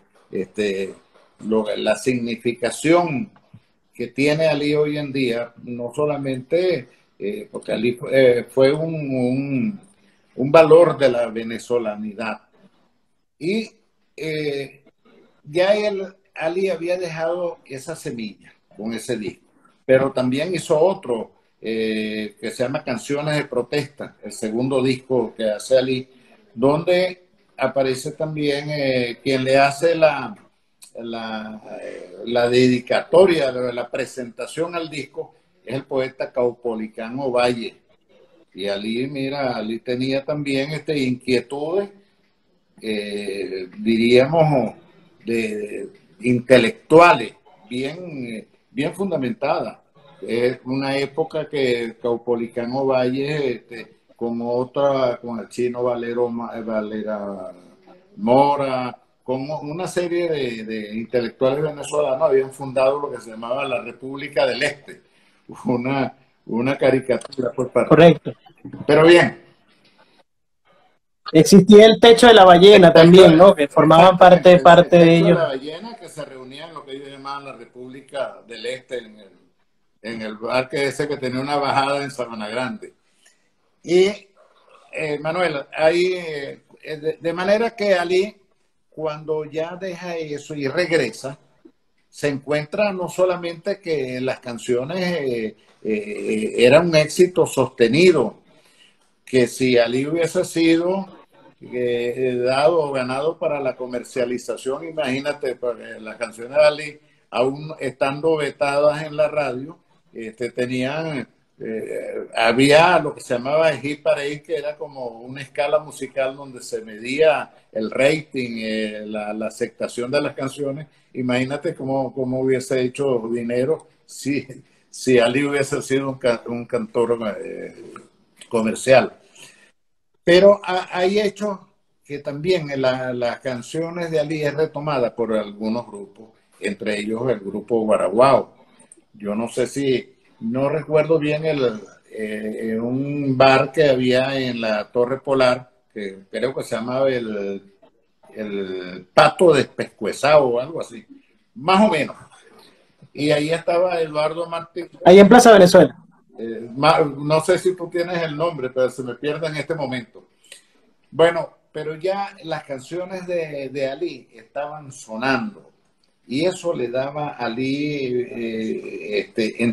la significación que tiene Ali hoy en día, no solamente porque Ali fue un valor de la venezolanidad, y ya Ali había dejado esa semilla con ese disco, pero también hizo otro que se llama Canciones de Protesta, el segundo disco que hace Ali, donde aparece también quien le hace la dedicatoria, la presentación al disco, es el poeta Caupolicán Ovalle. Y Ali tenía también inquietudes, diríamos, intelectuales, bien fundamentadas. Es una época que Caupolicán Ovalle, con el chino Valera Mora, con una serie de intelectuales venezolanos, habían fundado lo que se llamaba la República del Este, una caricatura por parte. Correcto. Pero bien. Existía el Techo de la Ballena también, ¿no? Que formaban parte de ellos. El Techo de la Ballena, que se reunían en lo que ellos llamaban la República del Este, en el bar que tenía una bajada en Sabana Grande. Y, Manuel, ahí, de manera que Ali, cuando ya deja eso y regresa, se encuentra no solamente que las canciones eran un éxito sostenido, que si Ali hubiese sido dado o ganado para la comercialización, imagínate, las canciones de Ali, aún estando vetadas en la radio, había lo que se llamaba el Hit Parade, que era como una escala musical donde se medía el rating, la aceptación de las canciones. Imagínate cómo hubiese hecho dinero si Ali hubiese sido un cantor comercial. Pero hay hechos que también las canciones de Ali es retomada por algunos grupos, entre ellos el grupo Guaraguao. Yo no recuerdo bien un bar que había en la Torre Polar, que creo que se llamaba el Pato de Pescuezao o algo así, más o menos. Y ahí estaba Eduardo Martín. Ahí en Plaza Venezuela. No sé si tú tienes el nombre, pero se me pierde en este momento. Bueno, pero ya las canciones de Ali estaban sonando. Y eso le daba a Ali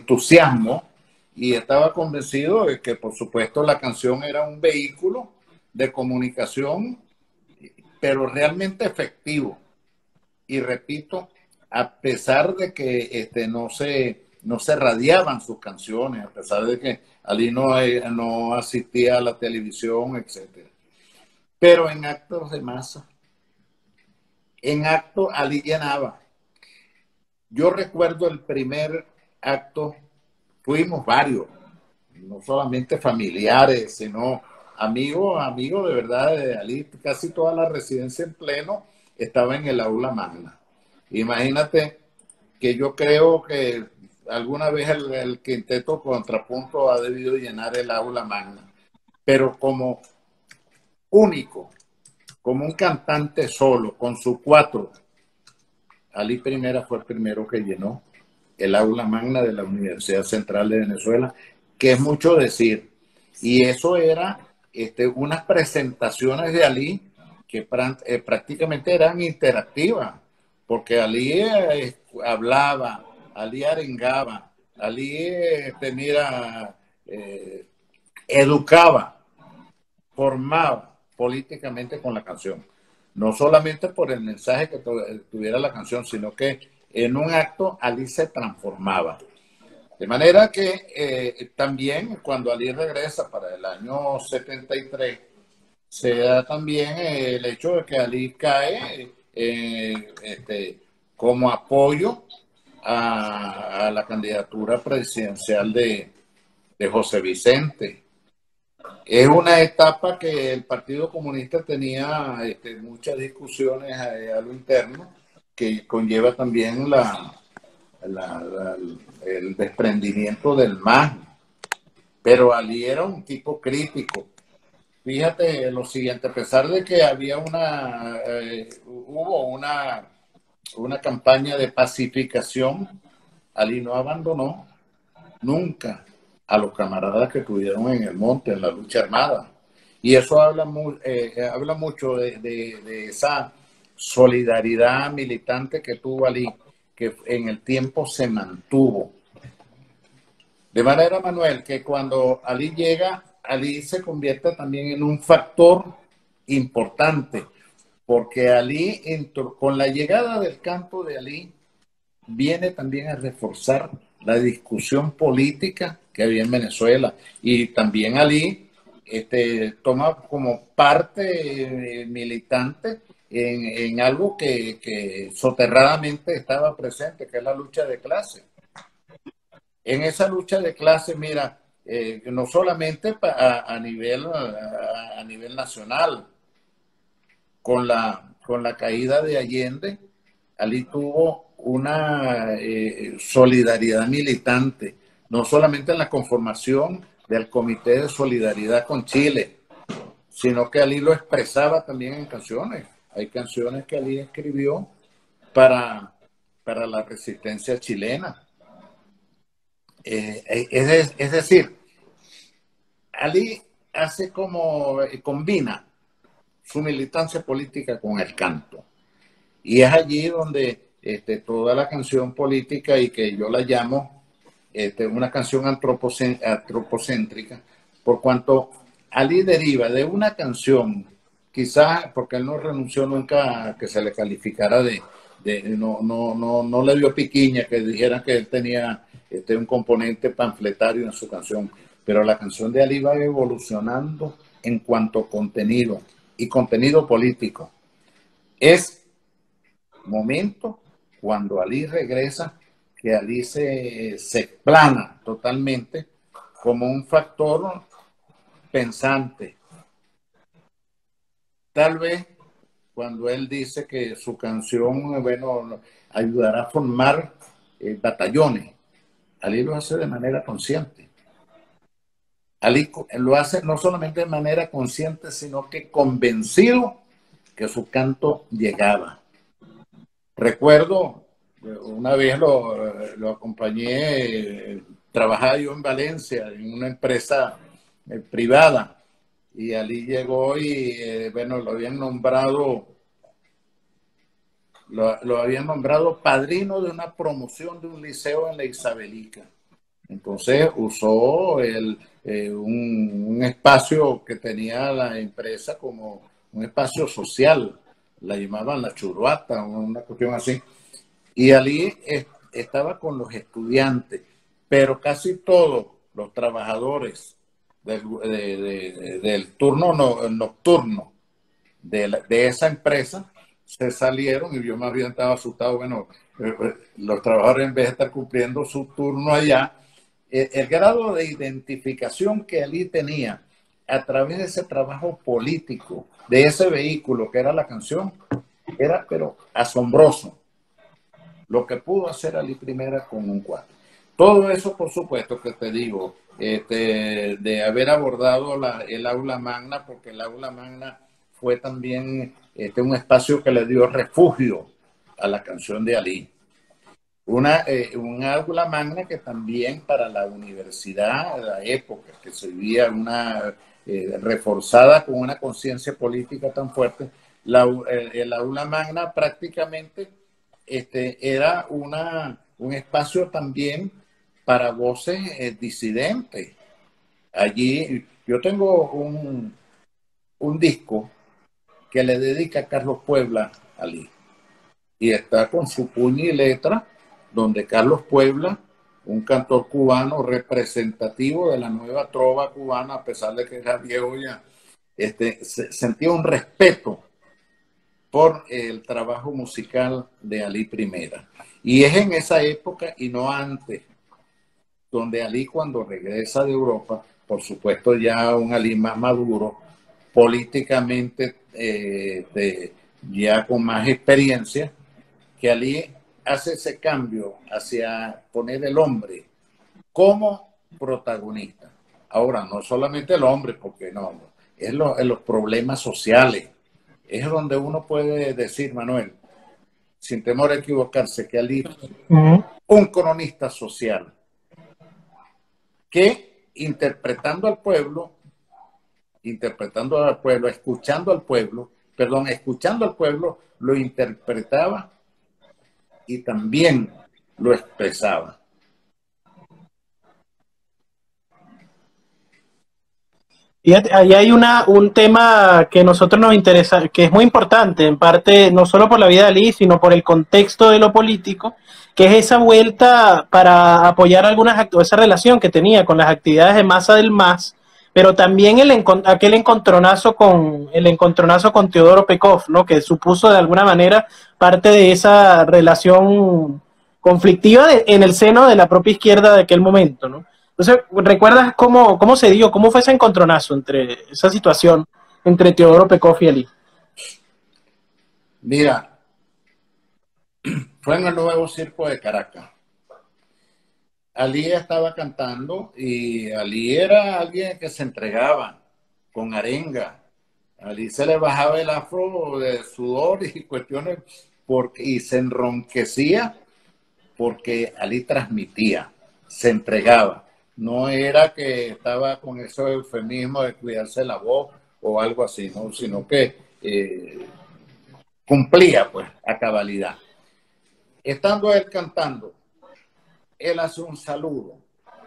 entusiasmo, y estaba convencido de que, por supuesto, la canción era un vehículo de comunicación, pero realmente efectivo. Y repito, a pesar de que no se radiaban sus canciones, a pesar de que Ali no asistía a la televisión, etc. Pero en actos de masa, en actos Ali llenaba. Yo recuerdo el primer acto, fuimos varios, no solamente familiares, sino amigos de verdad de Ali. Casi toda la residencia en pleno estaba en el aula magna. Imagínate que yo creo que alguna vez el quinteto contrapunto ha debido llenar el aula magna, pero como único, como un cantante solo, con su cuatro, Ali Primera fue el primero que llenó el aula magna de la Universidad Central de Venezuela, que es mucho decir. Y eso era unas presentaciones de Ali que prácticamente eran interactivas, porque Ali hablaba, Ali arengaba, Ali educaba, formaba políticamente con la canción. No solamente por el mensaje que tuviera la canción, sino que en un acto Ali se transformaba. De manera que también cuando Ali regresa para el año 73, se da también el hecho de que Ali cae como apoyo a la candidatura presidencial de José Vicente. Es una etapa que el Partido Comunista tenía muchas discusiones a lo interno, que conlleva también el desprendimiento del MAS. Pero Ali era un tipo crítico. Fíjate lo siguiente, a pesar de que hubo una campaña de pacificación, Ali no abandonó nunca a los camaradas que tuvieron en el monte, en la lucha armada. Y eso habla mucho de esa solidaridad militante que tuvo Ali, que en el tiempo se mantuvo. De manera, Manuel, que cuando Ali llega, Ali se convierte también en un factor importante, porque Ali, con la llegada del canto de Ali, viene también a reforzar la discusión política que había en Venezuela. Y también Ali toma como parte militante en algo que soterradamente estaba presente, que es la lucha de clase. En esa lucha de clase, mira, no solamente a nivel nacional, con la caída de Allende, Ali tuvo una solidaridad militante, no solamente en la conformación del Comité de Solidaridad con Chile, sino que Ali lo expresaba también en canciones. Hay canciones que Ali escribió para la resistencia chilena. Es decir, Ali combina su militancia política con el canto. Y es allí donde toda la canción política, y que yo la llamo una canción antropocéntrica, por cuanto Ali deriva de una canción, quizás porque él no renunció nunca a que se le calificara no le dio piquiña que dijeran que él tenía un componente panfletario en su canción, pero la canción de Ali va evolucionando en cuanto a contenido y contenido político. Es momento cuando Ali regresa, que Ali se explana totalmente como un factor pensante. Tal vez cuando él dice que su canción, bueno, ayudará a formar batallones, Ali lo hace de manera consciente. Ali lo hace no solamente de manera consciente, sino que convencido que su canto llegaba. Recuerdo, una vez lo acompañé, trabajaba yo en Valencia, en una empresa privada, y Ali llegó y, bueno, lo habían nombrado padrino de una promoción de un liceo en la Isabelica. Entonces usó un espacio que tenía la empresa como un espacio social, la llamaban la churuata, una cuestión así. Y Ali estaba con los estudiantes, pero casi todos los trabajadores del turno nocturno de esa empresa se salieron y yo más bien estaba asustado. Bueno, los trabajadores en vez de estar cumpliendo su turno allá, el grado de identificación que Ali tenía a través de ese trabajo político, de ese vehículo que era la canción, era pero asombroso lo que pudo hacer Ali Primera con un cuadro. Todo eso, por supuesto, que te digo, de haber abordado el aula magna, porque el aula magna fue también un espacio que le dio refugio a la canción de Ali. Un aula magna que también para la universidad de la época, que se vivía reforzada con una conciencia política tan fuerte, el aula magna prácticamente era un espacio también para voces disidentes. Allí yo tengo un disco que le dedica a Carlos Puebla a Ali. Y está con su puño y letra, donde Carlos Puebla, un cantor cubano representativo de la nueva trova cubana, a pesar de que era viejo ya, sentía un respeto por el trabajo musical de Ali Primera. Y es en esa época y no antes, donde Ali, cuando regresa de Europa, por supuesto ya un Ali más maduro, políticamente ya con más experiencia, que Ali hace ese cambio hacia poner el hombre como protagonista. Ahora, no solamente el hombre, porque no, es los problemas sociales. Es donde uno puede decir, Manuel, sin temor a equivocarse, que Ali fue un cronista social que escuchando al pueblo, lo interpretaba y también lo expresaba. Y ahí hay un tema que a nosotros nos interesa, que es muy importante, en parte no solo por la vida de Ali, sino por el contexto de lo político, que es esa vuelta para apoyar esa relación que tenía con las actividades de masa del MAS, pero también aquel encontronazo con Teodoro Pekov, ¿no? Que supuso de alguna manera parte de esa relación conflictiva en el seno de la propia izquierda de aquel momento, ¿no? Entonces, ¿recuerdas cómo se dio, cómo fue ese encontronazo entre esa situación entre Teodoro Pekov y Ali? Mira, fue en el Nuevo Circo de Caracas. Ali estaba cantando y Ali era alguien que se entregaba con arenga. Ali se le bajaba el afro de sudor y cuestiones y se enronquecía porque Ali transmitía, se entregaba. No era que estaba con ese eufemismo de cuidarse la voz o algo así, ¿no? Sino que cumplía pues a cabalidad. Estando él cantando, él hace un saludo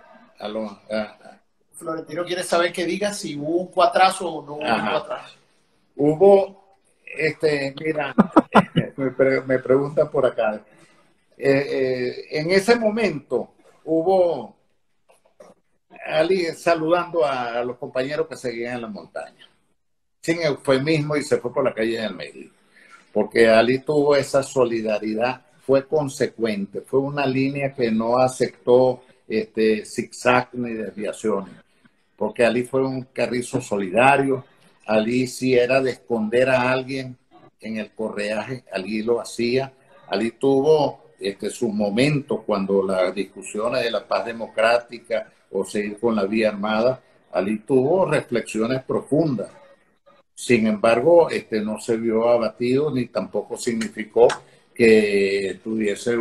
Florentino quiere saber que diga si hubo un cuatrazo o no hubo un cuatrazo. Hubo, mira, me preguntan por acá. En ese momento hubo Ali saludando a los compañeros que seguían en la montaña, sin eufemismo, y se fue por la calle del medio, porque Ali tuvo esa solidaridad, fue consecuente, fue una línea que no aceptó zigzag ni desviaciones, porque Ali fue un carrizo solidario. Ali, si era de esconder a alguien en el correaje, Ali lo hacía. Ali tuvo sus momentos cuando las discusiones de la paz democrática o seguir con la vía armada, Ali tuvo reflexiones profundas. Sin embargo, no se vio abatido ni tampoco significó que tuviese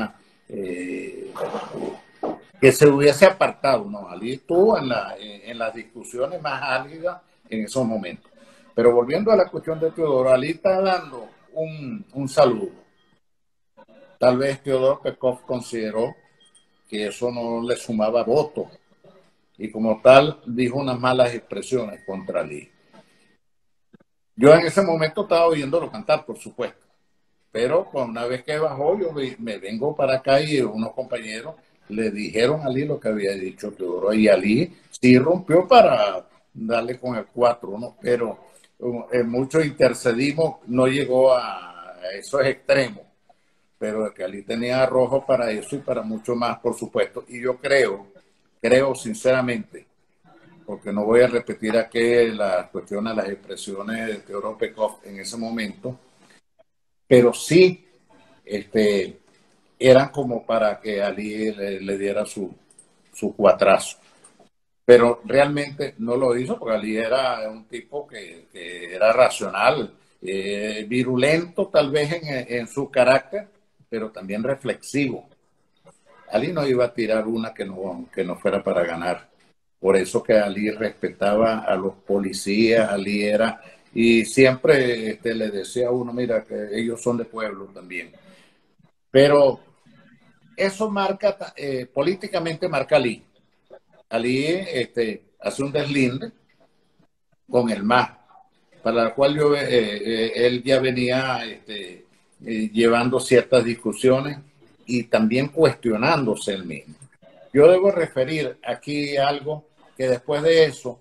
que se hubiese apartado. No, Ali estuvo en las discusiones más álgidas en esos momentos. Pero volviendo a la cuestión de Teodoro, Ali está dando un saludo. Tal vez Teodoro Pekov consideró que eso no le sumaba votos. Y como tal, dijo unas malas expresiones contra Ali. Yo en ese momento estaba oyéndolo cantar, por supuesto. Pero una vez que bajó, yo me vengo para acá y unos compañeros le dijeron a Ali lo que había dicho Teodoro. Y Ali sí rompió para darle con el 4, ¿no? Pero muchos intercedimos, no llegó a esos extremos. Pero que Ali tenía rojo para eso y para mucho más, por supuesto. Y yo creo sinceramente, porque no voy a repetir aquí las cuestiones, las expresiones de Teodoro Pekov en ese momento, pero sí eran como para que Ali le diera su cuatrazo. Pero realmente no lo hizo, porque Ali era un tipo que era racional, virulento tal vez en su carácter, pero también reflexivo. Ali no iba a tirar una que no fuera para ganar. Por eso que Ali respetaba a los policías, Ali era, y siempre le decía a uno, mira, que ellos son de pueblo también. Pero eso marca, políticamente marca Ali. Ali hace un deslinde con el MAS, para la cual él ya venía llevando ciertas discusiones y también cuestionándose él mismo. Yo debo referir aquí algo que después de eso,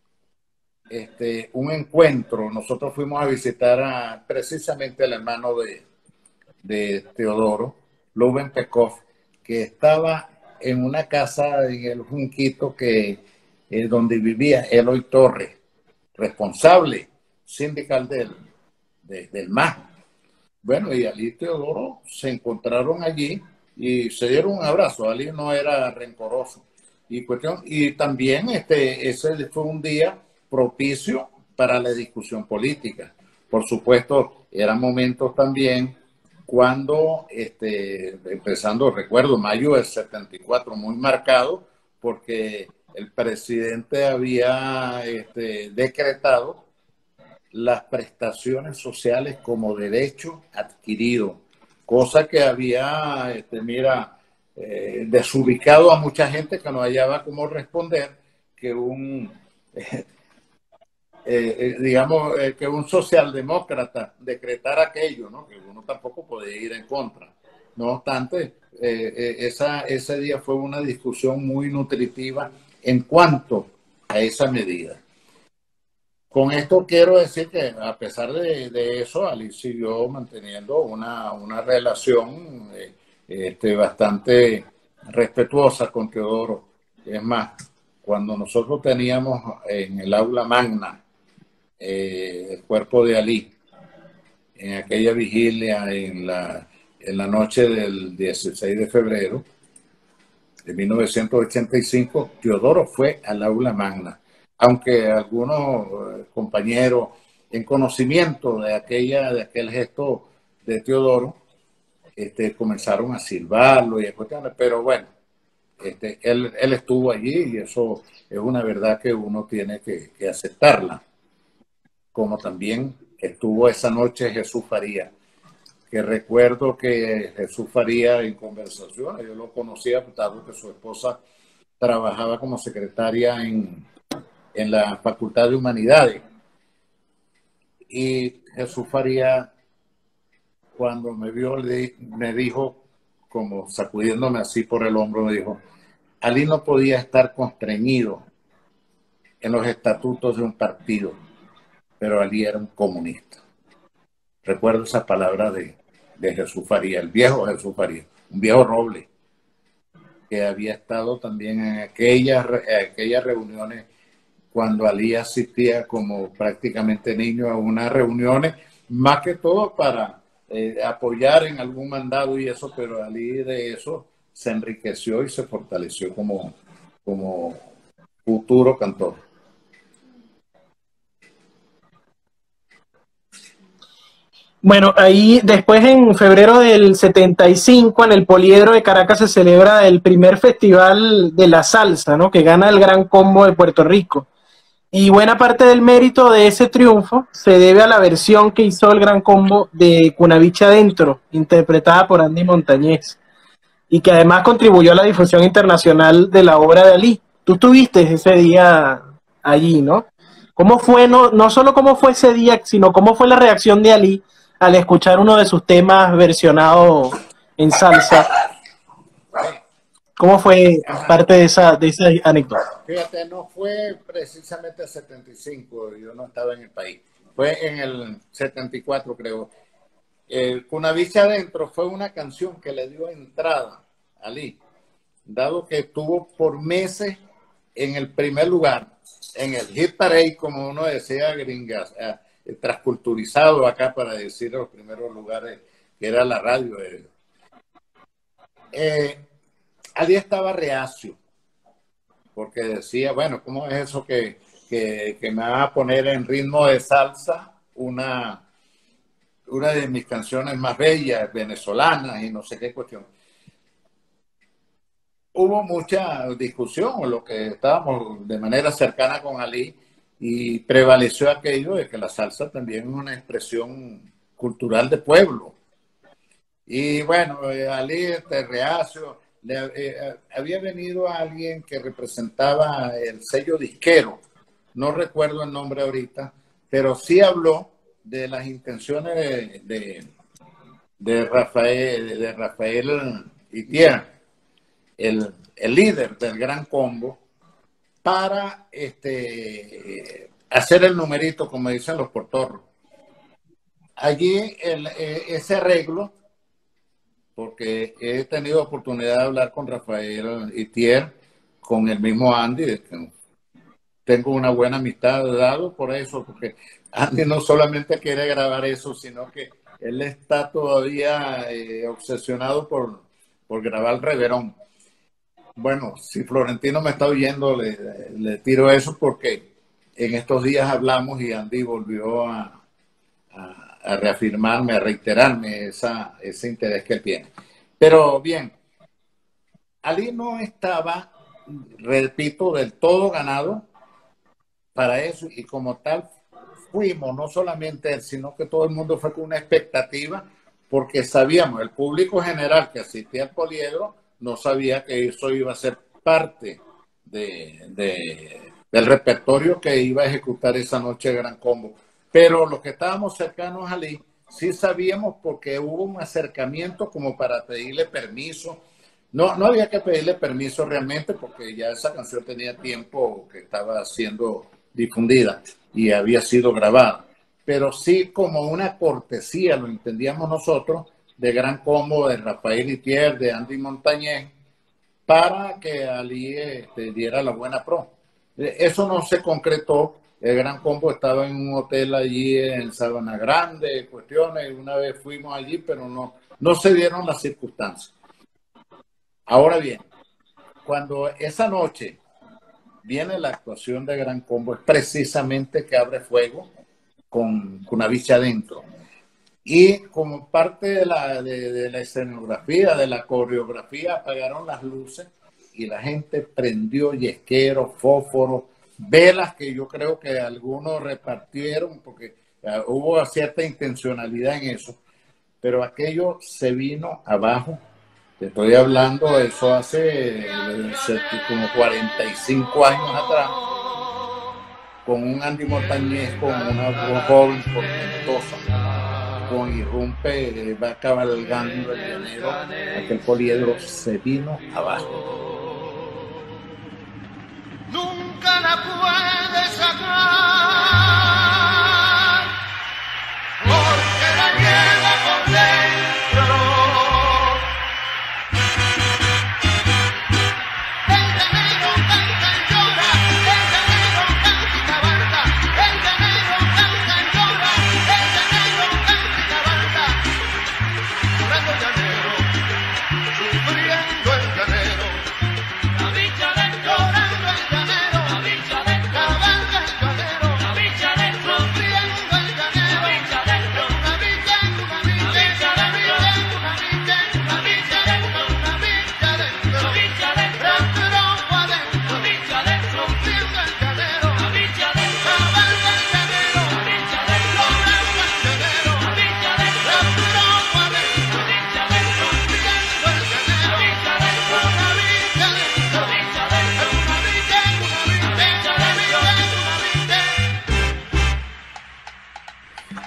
un encuentro, nosotros fuimos a visitar precisamente al hermano de Teodoro, Luben Pekov, que estaba en una casa en el Junquito donde vivía Eloy Torres, responsable sindical del MAS. Bueno, y Ali y Teodoro se encontraron allí y se dieron un abrazo. Ali no era rencoroso. Y también ese fue un día propicio para la discusión política. Por supuesto, eran momentos también cuando, empezando, recuerdo, mayo del 74, muy marcado, porque el presidente había decretado las prestaciones sociales como derecho adquirido, cosa que había, desubicado a mucha gente que no hallaba cómo responder que que un socialdemócrata decretara aquello, ¿no? Que uno tampoco podía ir en contra. No obstante, ese día fue una discusión muy nutritiva en cuanto a esa medida. Con esto quiero decir que a pesar de eso, Ali siguió manteniendo una relación bastante respetuosa con Teodoro. Es más, cuando nosotros teníamos en el aula magna el cuerpo de Ali, en aquella vigilia en la noche del 16 de febrero de 1985, Teodoro fue al aula magna. Aunque algunos compañeros, en conocimiento de aquel gesto de Teodoro, comenzaron a silbarlo y a cuestiones, pero bueno, él estuvo allí y eso es una verdad que uno tiene que aceptarla. Como también estuvo esa noche Jesús Faría, que recuerdo que Jesús Faría en conversaciones, yo lo conocía, dado que su esposa trabajaba como secretaria en la Facultad de Humanidades. Y Jesús Faría, cuando me vio, me dijo, como sacudiéndome así por el hombro, me dijo, Ali no podía estar constreñido en los estatutos de un partido, pero Ali era un comunista. Recuerdo esa palabra de Jesús Faría, el viejo Jesús Faría, un viejo roble, que había estado también en aquellas reuniones cuando Ali asistía como prácticamente niño a unas reuniones, más que todo para apoyar en algún mandado y eso, pero Ali de eso se enriqueció y se fortaleció como futuro cantor. Bueno, ahí después en febrero del 75 en el Poliedro de Caracas se celebra el primer festival de la salsa, ¿no? Que gana el Gran Combo de Puerto Rico. Y buena parte del mérito de ese triunfo se debe a la versión que hizo el Gran Combo de Cunavicha Adentro, interpretada por Andy Montañez. y que además contribuyó a la difusión internacional de la obra de Ali. Tú estuviste ese día allí, ¿no? ¿Cómo fue, no solo cómo fue ese día, sino cómo fue la reacción de Ali al escuchar uno de sus temas versionado en salsa? ¿Cómo fue parte de esa anécdota? Fíjate, no fue precisamente el 75, yo no estaba en el país. Fue en el 74, creo. Cunavicha Adentro fue una canción que le dio entrada a Ali, dado que estuvo por meses en el primer lugar, en el hit parade, como uno decía, gringas, transculturizado acá para decir los primeros lugares, que era la radio. Ali estaba reacio, porque decía, bueno, ¿cómo es eso que me va a poner en ritmo de salsa una de mis canciones más bellas, venezolanas y no sé qué cuestión? Hubo mucha discusión, o lo que estábamos de manera cercana con Ali, y prevaleció aquello de que la salsa también es una expresión cultural de pueblo. Y bueno, Ali, reacio, había venido alguien que representaba el sello disquero, no recuerdo el nombre ahorita, pero sí habló de las intenciones de Rafael Itier, el líder del Gran Combo, para hacer el numerito, como dicen los portorros. Allí ese arreglo, porque he tenido oportunidad de hablar con Rafael Itier, con el mismo Andy, de que tengo una buena amistad dado por eso, porque Andy no solamente quiere grabar eso, sino que él está todavía obsesionado por grabar Reverón. Bueno, si Florentino me está oyendo, le tiro eso, porque en estos días hablamos y Andy volvió a reafirmarme, a reiterarme ese interés que él tiene. Pero bien, Ali no estaba, repito, del todo ganado para eso, y como tal fuimos, no solamente él, sino que todo el mundo fue con una expectativa, porque sabíamos, el público general que asistía al Poliedro no sabía que eso iba a ser parte del repertorio que iba a ejecutar esa noche de Gran Combo. Pero los que estábamos cercanos a Ali sí sabíamos, porque hubo un acercamiento como para pedirle permiso. No había que pedirle permiso realmente, porque ya esa canción tenía tiempo que estaba siendo difundida y había sido grabada. Pero sí, como una cortesía, lo entendíamos nosotros, de Gran Combo, de Rafael Itier, de Andy Montañez, para que Ali diera la buena pro. Eso no se concretó. El Gran Combo estaba en un hotel allí en Sabana Grande, cuestiones, una vez fuimos allí, pero no se dieron las circunstancias. Ahora bien, cuando esa noche viene la actuación de Gran Combo, es precisamente que abre fuego con Cunavicha Adentro. Y como parte de la escenografía, de la coreografía, apagaron las luces y la gente prendió yesqueros, fósforos, velas, que yo creo que algunos repartieron, porque hubo cierta intencionalidad en eso, pero aquello se vino abajo. Te estoy hablando, eso hace como 45 años atrás, con un Andy Montañez, con una voz joven portentosa, con irrumpe, va cabalgando el llanero, aquel Poliedro se vino abajo. Nunca la puedes sacar, porque la lleva por dentro. El llanero canta y llora, el llanero canta y cabalga, el llanero canta y llora, el llanero canta y cabalga. Llorando el llanero, sufriendo el llanero, la bicha del llorando el llanero, la bicha del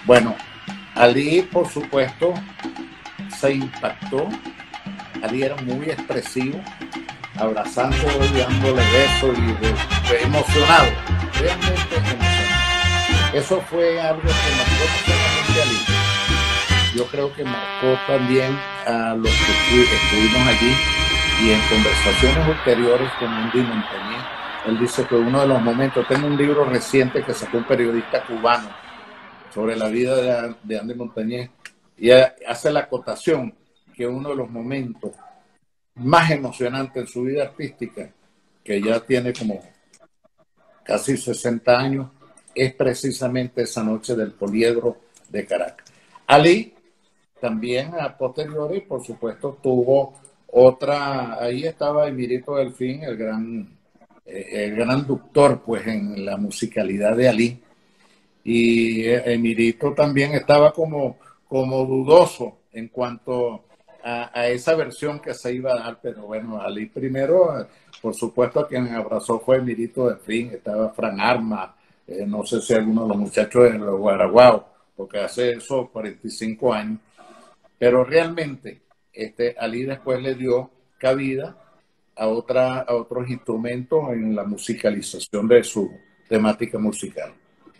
Bueno, Ali, por supuesto, se impactó. Ali era muy expresivo, abrazándolo y dándole besos y emocionado, realmente emocionado. Eso fue algo que marcó no solamente a Ali, yo creo que marcó también a los que estuvimos allí, y en conversaciones ulteriores con Andy Montañez, él dice que uno de los momentos, tengo un libro reciente que sacó un periodista cubano sobre la vida de Andy Montañez, y hace la acotación que uno de los momentos más emocionantes en su vida artística, que ya tiene como casi 60 años, es precisamente esa noche del Poliedro de Caracas. Ali también a posteriori, por supuesto, tuvo otra, ahí estaba Emirito Delfín, el gran doctor pues en la musicalidad de Ali, y Emirito también estaba como dudoso en cuanto a esa versión que se iba a dar, pero bueno, Ali primero, por supuesto, a quien abrazó fue Emirito Delfín, estaba Fran Arma, no sé si alguno de los muchachos de los Guaraguao, porque hace eso 45 años, pero realmente Ali después le dio cabida a otros instrumentos en la musicalización de su temática musical.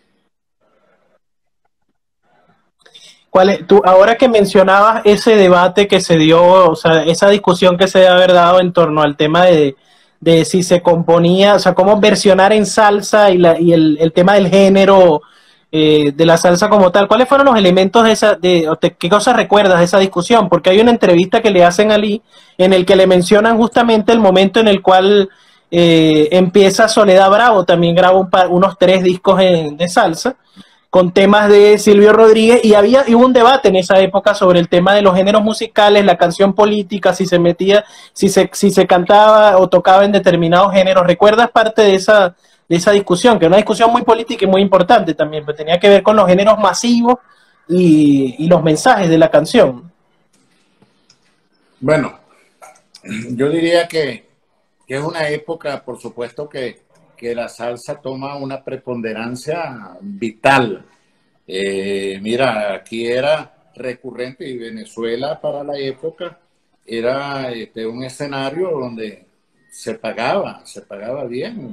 Ahora que mencionabas ese debate que se dio, o sea, esa discusión que se debe haber dado en torno al tema de si se componía, o sea, cómo versionar en salsa y el tema del género de la salsa como tal, ¿cuáles fueron los elementos qué cosas recuerdas de esa discusión? Porque hay una entrevista que le hacen a Ali en el que le mencionan justamente el momento en el cual empieza Soledad Bravo, también graba unos 3 discos de salsa, con temas de Silvio Rodríguez, y hubo un debate en esa época sobre el tema de los géneros musicales, la canción política, si se cantaba o tocaba en determinados géneros. ¿Recuerdas parte de esa discusión? Que era una discusión muy política y muy importante también, pero tenía que ver con los géneros masivos y los mensajes de la canción. Bueno, yo diría que es una época, por supuesto, que la salsa toma una preponderancia vital. Mira, aquí era recurrente, y Venezuela para la época era un escenario donde se pagaba bien,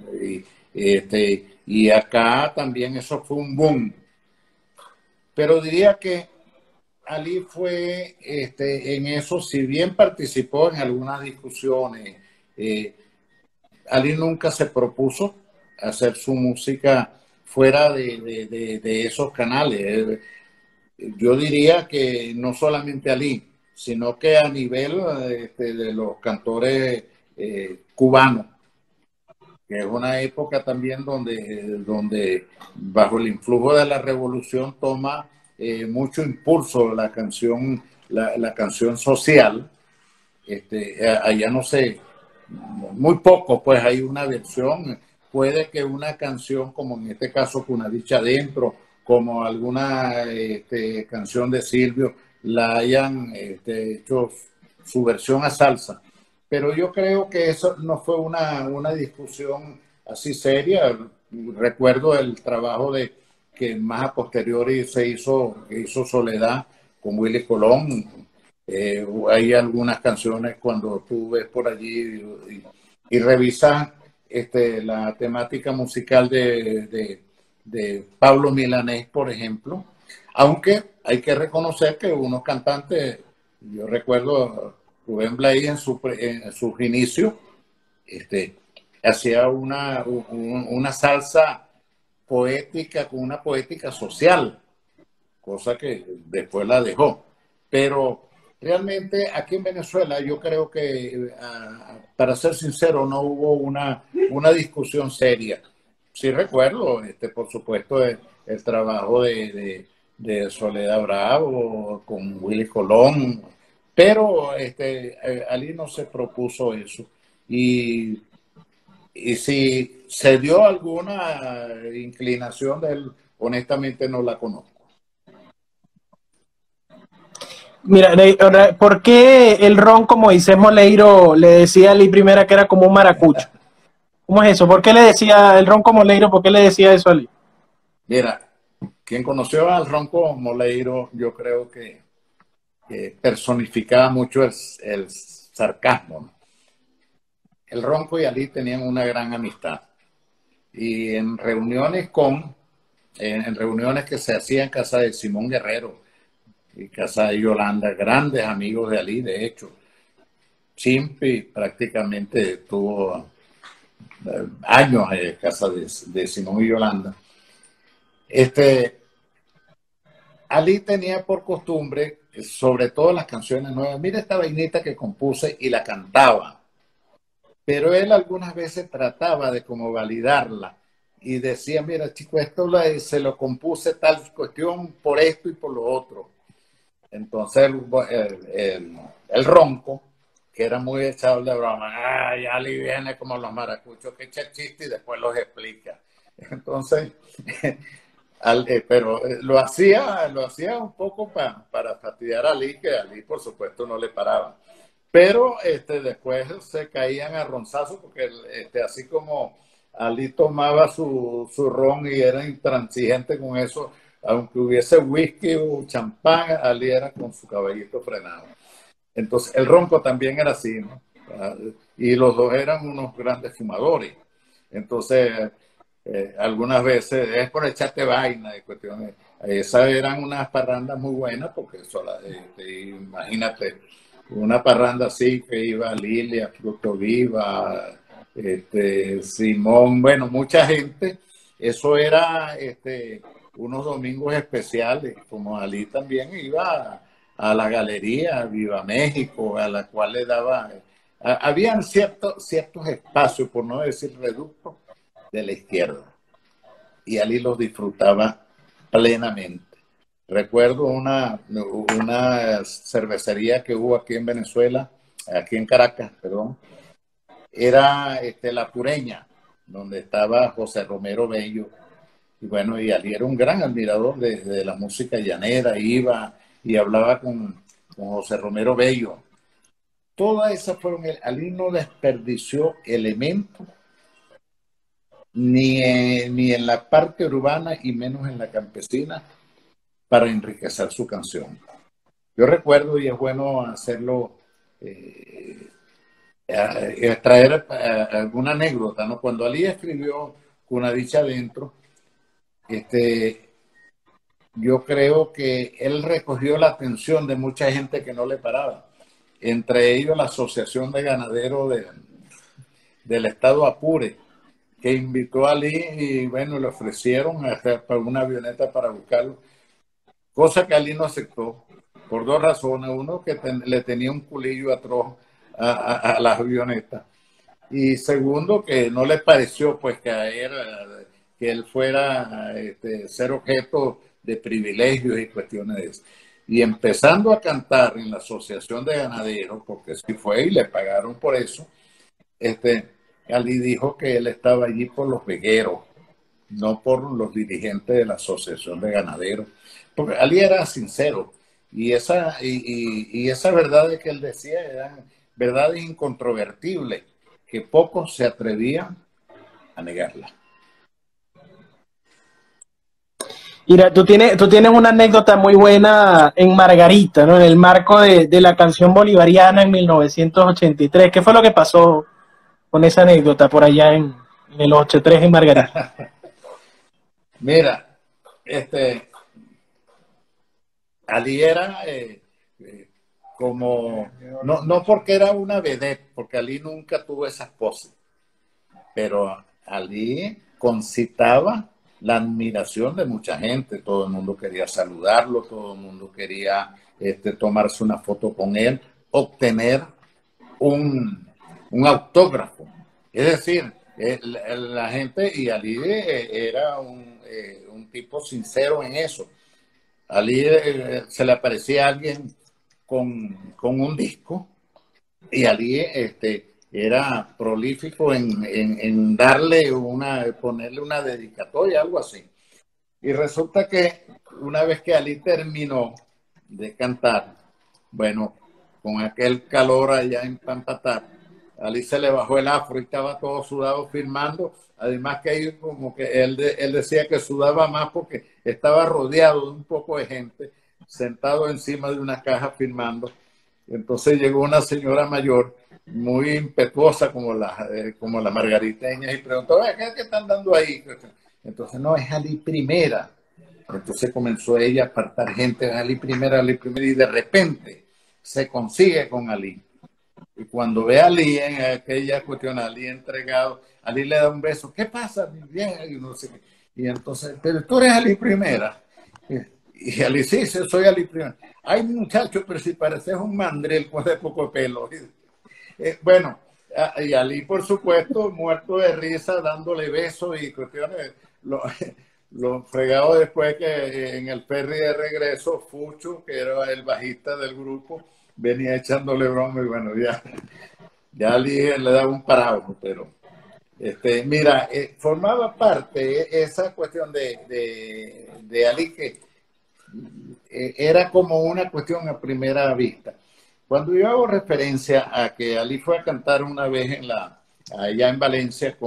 y acá también eso fue un boom. Pero diría que Ali fue en eso, si bien participó en algunas discusiones, Ali nunca se propuso hacer su música fuera de esos canales. Yo diría que no solamente Ali, sino que a nivel de los cantores cubanos, que es una época también donde bajo el influjo de la revolución toma mucho impulso la canción social. Allá no sé, muy poco, pues hay una versión, puede que una canción como en este caso Una dicha adentro, como alguna canción de Silvio, la hayan hecho su versión a salsa, pero yo creo que eso no fue una discusión así seria. Recuerdo el trabajo que más a posteriori que hizo Soledad con Willy Colón. Hay algunas canciones cuando tú ves por allí y revisas la temática musical de Pablo Milanés, por ejemplo, aunque hay que reconocer que unos cantantes, yo recuerdo Rubén Blades en sus inicios, hacía una salsa poética con una poética social, cosa que después la dejó, pero realmente aquí en Venezuela yo creo que, para ser sincero, no hubo una discusión seria. Sí recuerdo, por supuesto, el trabajo de Soledad Bravo con Willy Colón, pero Ali no se propuso eso. Y si se dio alguna inclinación de él, honestamente no la conozco. Mira, ¿por qué el ron, como Moisés Moleiro, le decía a Ali Primera que era como un maracucho? ¿Cómo es eso? ¿Por qué le decía el ron como Moleiro? ¿Por qué le decía eso a Ali? Mira, quien conoció al Ronco Moleiro, yo creo que personificaba mucho el sarcasmo, ¿no? El Ronco y Ali tenían una gran amistad. Y en reuniones que se hacían en casa de Simón Guerrero y casa de Yolanda, grandes amigos de Ali, de hecho. Chimpi prácticamente tuvo años en casa de Simón y Yolanda. Ali tenía por costumbre, sobre todo las canciones nuevas, mira esta vainita que compuse y la cantaba. Pero él algunas veces trataba de como validarla y decía, mira chico, esto se lo compuse tal cuestión por esto y por lo otro. Entonces el Ronco, que era muy echado de broma, ay, Ali viene como los maracuchos que echa chiste y después los explica. Entonces, pero lo hacía un poco para fastidiar a Ali, que a Ali por supuesto no le paraba. Pero después se caían a ronzazos porque así como Ali tomaba su ron y era intransigente con eso, aunque hubiese whisky o champán, Ali era con su caballito frenado. Entonces el Ronco también era así, ¿no? Y los dos eran unos grandes fumadores. Entonces algunas veces es por echarte vaina de cuestiones. Esas eran unas parrandas muy buenas porque imagínate, una parranda así que iba Lilia, Fruto Viva, Simón, bueno, mucha gente. Eso era unos domingos especiales, como Ali también iba a la galería Viva México, a la cual le daba, habían ciertos espacios, por no decir reductos, de la izquierda, y Ali los disfrutaba plenamente. Recuerdo una cervecería que hubo aquí en Venezuela, aquí en Caracas, perdón, era La Pureña, donde estaba José Romero Bello. Y bueno, y Ali era un gran admirador de la música llanera, iba y hablaba con José Romero Bello. Todas esas fueron, Ali no desperdició elementos ni en la parte urbana y menos en la campesina para enriquecer su canción. Yo recuerdo, y es bueno hacerlo, traer alguna anécdota, ¿no? Cuando Ali escribió Una dicha adentro, yo creo que él recogió la atención de mucha gente que no le paraba, entre ellos la Asociación de Ganaderos del Estado Apure, que invitó a Ali y bueno, le ofrecieron hasta una avioneta para buscarlo, cosa que Ali no aceptó por dos razones. Uno, que le tenía un culillo atroz a las avionetas, y segundo, que no le pareció pues que él fuera ser objeto de privilegios y cuestiones de eso. Y empezando a cantar en la Asociación de Ganaderos, porque sí fue y le pagaron por eso, Ali dijo que él estaba allí por los vegueros, no por los dirigentes de la Asociación de Ganaderos, porque Ali era sincero, y esas verdades que él decía eran verdades incontrovertibles, que pocos se atrevían a negarlas. Mira, tú tienes una anécdota muy buena en Margarita, ¿no? En el marco de la canción bolivariana en 1983. ¿Qué fue lo que pasó con esa anécdota por allá en el 83 en Margarita? Mira, Ali era como, no porque era una vedette, porque Ali nunca tuvo esas poses, pero Ali concitaba la admiración de mucha gente. Todo el mundo quería saludarlo, todo el mundo quería tomarse una foto con él, obtener un autógrafo. Es decir, la gente, y Ali era un tipo sincero en eso. Ali se le aparecía a alguien con un disco, y Ali era prolífico en ponerle una dedicatoria, algo así. Y resulta que una vez que Ali terminó de cantar, bueno, con aquel calor allá en Pampatá, Ali se le bajó el afro y estaba todo sudado firmando, Además que ahí como que él decía que sudaba más porque estaba rodeado de un poco de gente, sentado encima de una caja firmando. Entonces llegó una señora mayor, muy impetuosa como la margariteña, y preguntó, ¿qué están dando ahí? Entonces, no, es Ali Primera. Entonces comenzó ella a apartar gente, Ali Primera, y de repente se consigue con Ali. Y cuando ve a Ali en aquella cuestión, Ali entregado, Ali le da un beso. ¿Qué pasa? Bien, y no sé qué. Y entonces, pero tú eres Ali Primera. Y Ali, sí, soy Ali Primera. Ay, muchacho, pero si pareces un mandril con de poco pelo. Bueno, y Ali, por supuesto, muerto de risa, dándole besos y cuestiones. Lo fregado después que en el ferry de regreso, Fucho, que era el bajista del grupo, venía echándole broma y bueno, ya Ali le daba un parado, pero mira, formaba parte esa cuestión de Ali que era como una cuestión a primera vista. Cuando yo hago referencia a que Ali fue a cantar una vez allá en Valencia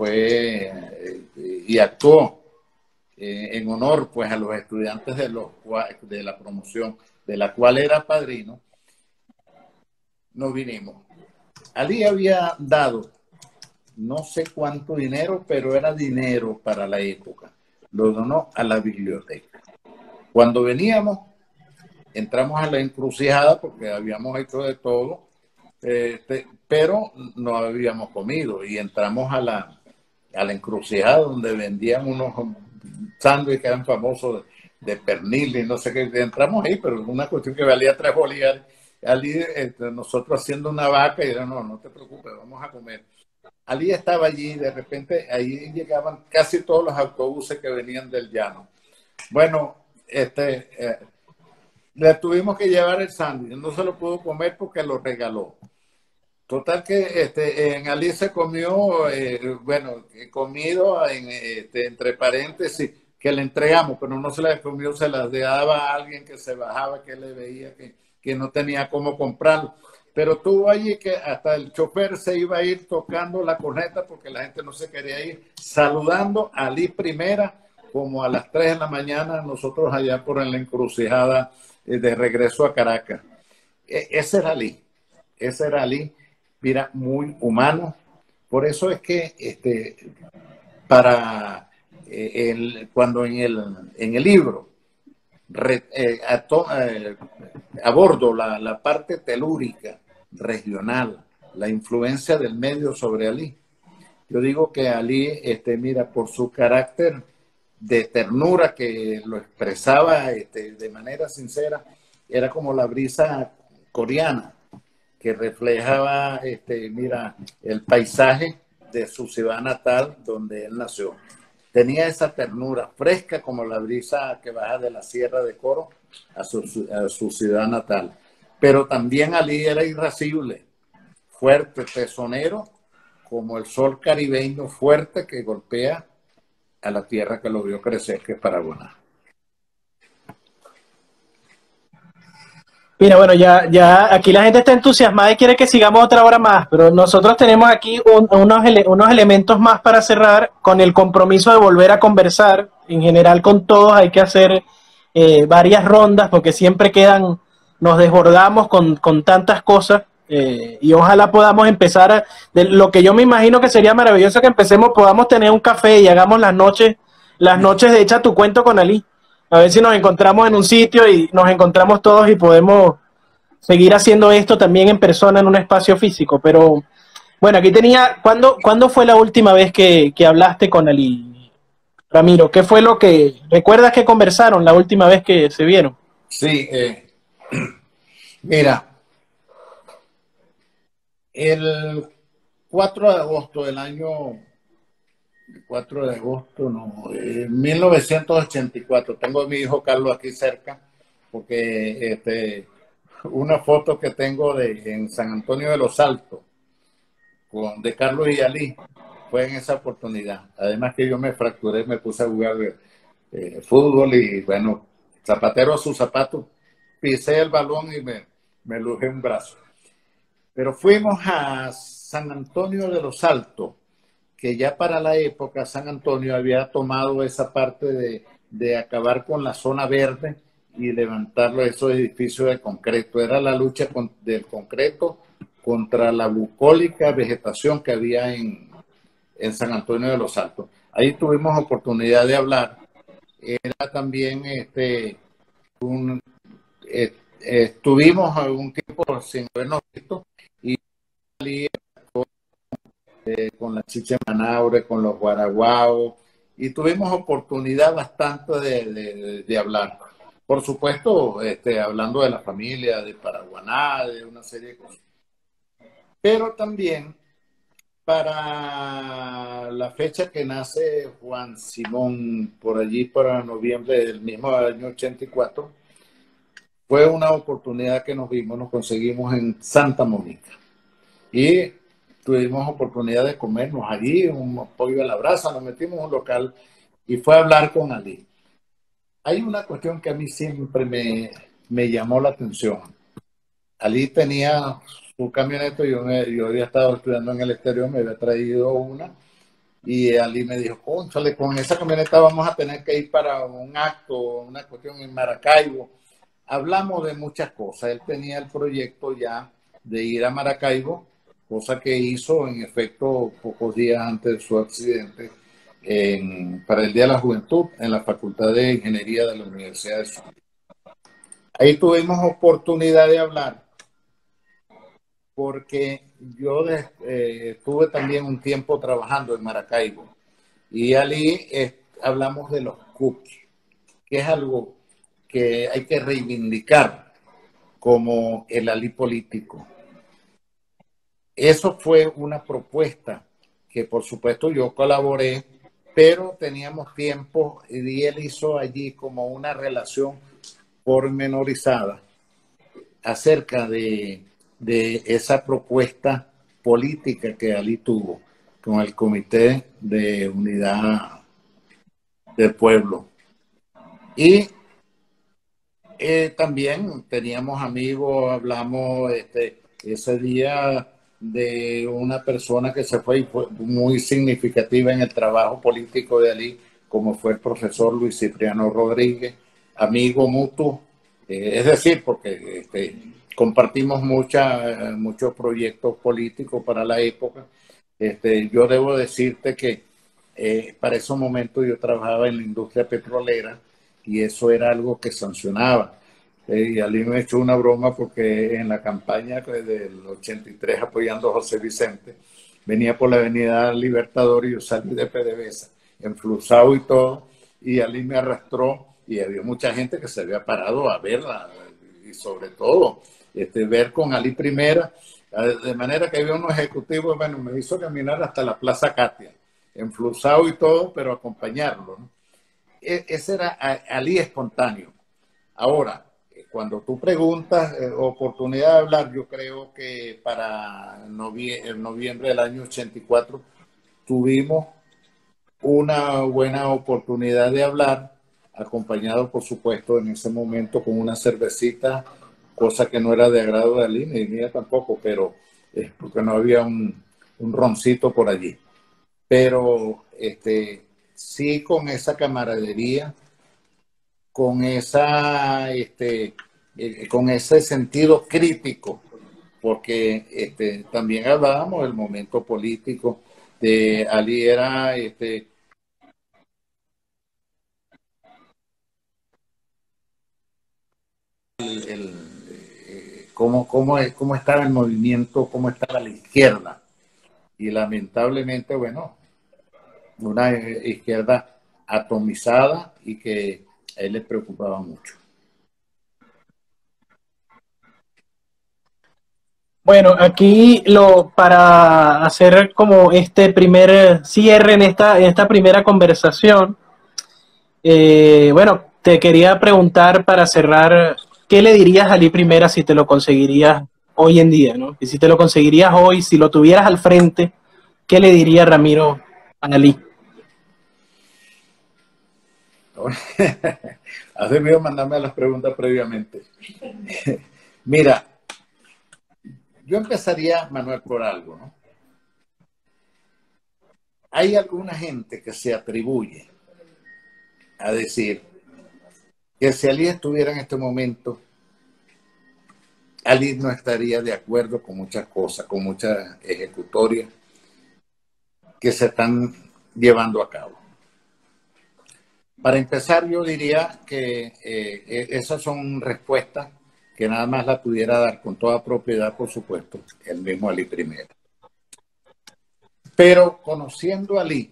y actuó en honor pues a los estudiantes de la promoción de la cual era padrino, nos vinimos. Ali había dado no sé cuánto dinero, pero era dinero para la época. Lo donó a la biblioteca. Cuando veníamos, entramos a la encrucijada porque habíamos hecho de todo, pero no habíamos comido y entramos a la encrucijada donde vendían unos sándwiches que eran famosos de pernil y no sé qué. Entramos ahí, pero una cuestión que valía 3 bolívares. Ali, nosotros haciendo una vaca y no te preocupes, vamos a comer. Ali estaba allí, de repente ahí llegaban casi todos los autobuses que venían del llano. Bueno, le tuvimos que llevar el sándwich, no se lo pudo comer porque lo regaló. Total que en Ali se comió, comido entre paréntesis, que le entregamos, pero no se la comió, se las daba a alguien que se bajaba, que le veía que no tenía cómo comprarlo. Pero tuvo allí que hasta el chofer se iba a ir tocando la corneta porque la gente no se quería ir, saludando a Ali Primera, como a las 3 de la mañana, nosotros allá por la encrucijada de regreso a Caracas. Ese era Ali, mira, muy humano. Por eso es que cuando en el libro abordo la parte telúrica regional, la influencia del medio sobre Ali, yo digo que Ali, mira, por su carácter de ternura que lo expresaba de manera sincera, era como la brisa coreana que reflejaba, mira, el paisaje de su ciudad natal donde él nació. Tenía esa ternura fresca como la brisa que baja de la Sierra de Coro a su ciudad natal. Pero también Ali era irascible, fuerte, tesonero, como el sol caribeño fuerte que golpea a la tierra que lo vio crecer, que es Paraguaná. Mira, bueno, ya aquí la gente está entusiasmada y quiere que sigamos otra hora más, pero nosotros tenemos aquí unos elementos más para cerrar con el compromiso de volver a conversar. En general con todos hay que hacer varias rondas porque siempre nos desbordamos con tantas cosas y ojalá podamos empezar de lo que yo me imagino que sería maravilloso que podamos tener un café y hagamos las noches de Echa tu Cuento con Ali. A ver si nos encontramos en un sitio y nos encontramos todos y podemos seguir haciendo esto también en persona en un espacio físico. Pero bueno, aquí tenía, ¿cuándo fue la última vez que hablaste con Ali, Ramiro? ¿Qué fue lo que recuerdas que conversaron la última vez que se vieron? Sí, mira, el 4 de agosto del año 4 de agosto, no, 1984. Tengo a mi hijo Carlos aquí cerca, porque una foto que tengo en San Antonio de los Altos, de Carlos y Ali, fue en esa oportunidad. Además que yo me fracturé, me puse a jugar fútbol y bueno, zapatero a su zapato, pisé el balón y me lujé un brazo. Pero fuimos a San Antonio de los Altos que ya para la época San Antonio había tomado esa parte de acabar con la zona verde y levantarlo esos edificios de concreto. Era la lucha del concreto contra la bucólica vegetación que había en San Antonio de los Altos. Ahí tuvimos oportunidad de hablar. Era también estuvimos algún tiempo sin habernos visto y salí con la chicha de Manaure, con los guaraguaos, y tuvimos oportunidad bastante de hablar. Por supuesto, hablando de la familia, de Paraguaná, de una serie de cosas. Pero también para la fecha que nace Juan Simón, por allí para noviembre del mismo año 84, fue una oportunidad que nos vimos, nos conseguimos en Santa Mónica. Y tuvimos oportunidad de comernos allí, un pollo a la brasa, nos metimos en un local y fue a hablar con Ali. Hay una cuestión que a mí siempre me llamó la atención. Ali tenía su camioneta, yo había estado estudiando en el exterior, me había traído una, y Ali me dijo, cónchale, con esa camioneta vamos a tener que ir para un acto, una cuestión en Maracaibo. Hablamos de muchas cosas. Él tenía el proyecto ya de ir a Maracaibo, cosa que hizo en efecto pocos días antes de su accidente para el Día de la Juventud en la Facultad de Ingeniería de la Universidad de Sur. Ahí tuvimos oportunidad de hablar porque yo estuve también un tiempo trabajando en Maracaibo y allí hablamos de los CUPS, que es algo que hay que reivindicar como el Ali político. Eso fue una propuesta que por supuesto yo colaboré, pero teníamos tiempo y él hizo allí como una relación pormenorizada acerca de esa propuesta política que Ali tuvo con el Comité de Unidad del Pueblo. Y también teníamos amigos, hablamos ese día de una persona que se fue y fue muy significativa en el trabajo político de Ali, como fue el profesor Luis Cipriano Rodríguez, amigo mutuo, es decir, porque compartimos muchos proyectos políticos para la época. Yo debo decirte que para esos momentos yo trabajaba en la industria petrolera y eso era algo que sancionaba. Y Ali me echó una broma porque en la campaña del 83 apoyando a José Vicente, venía por la avenida Libertador y yo salí de PDVSA, enflusado y todo, y Ali me arrastró y había mucha gente que se había parado a verla y sobre todo ver con Ali primera, de manera que había unos ejecutivos, bueno, me hizo caminar hasta la Plaza Katia, enflusado y todo, pero acompañarlo, ¿no? Ese era Ali espontáneo. Ahora, cuando tú preguntas oportunidad de hablar, yo creo que para noviembre del año 84 tuvimos una buena oportunidad de hablar, acompañado por supuesto en ese momento con una cervecita, cosa que no era de agrado de Ali ni mía tampoco, pero porque no había un roncito por allí. Pero sí, con esa camaradería, con con ese sentido crítico, porque también hablábamos del momento político de Ali. Era cómo estaba el movimiento, cómo estaba la izquierda, y lamentablemente, bueno, una izquierda atomizada y que a él le preocupaba mucho. Bueno, aquí para hacer como este primer cierre en esta primera conversación, bueno, te quería preguntar para cerrar, ¿qué le dirías a Ali Primera si te lo conseguirías hoy en día, ¿no? Y si te lo conseguirías hoy, si lo tuvieras al frente, ¿qué le diría Ramiro a Ali? Has debido mandarme las preguntas previamente. Mira, yo empezaría, Manuel, por algo, ¿no? hay alguna gente que se atribuye a decir que si Ali estuviera en este momento, Ali no estaría de acuerdo con muchas cosas, con muchas ejecutorias que se están llevando a cabo. Para empezar, yo diría que esas son respuestas que nada más la pudiera dar con toda propiedad, por supuesto, el mismo Ali primero. Pero conociendo a Ali,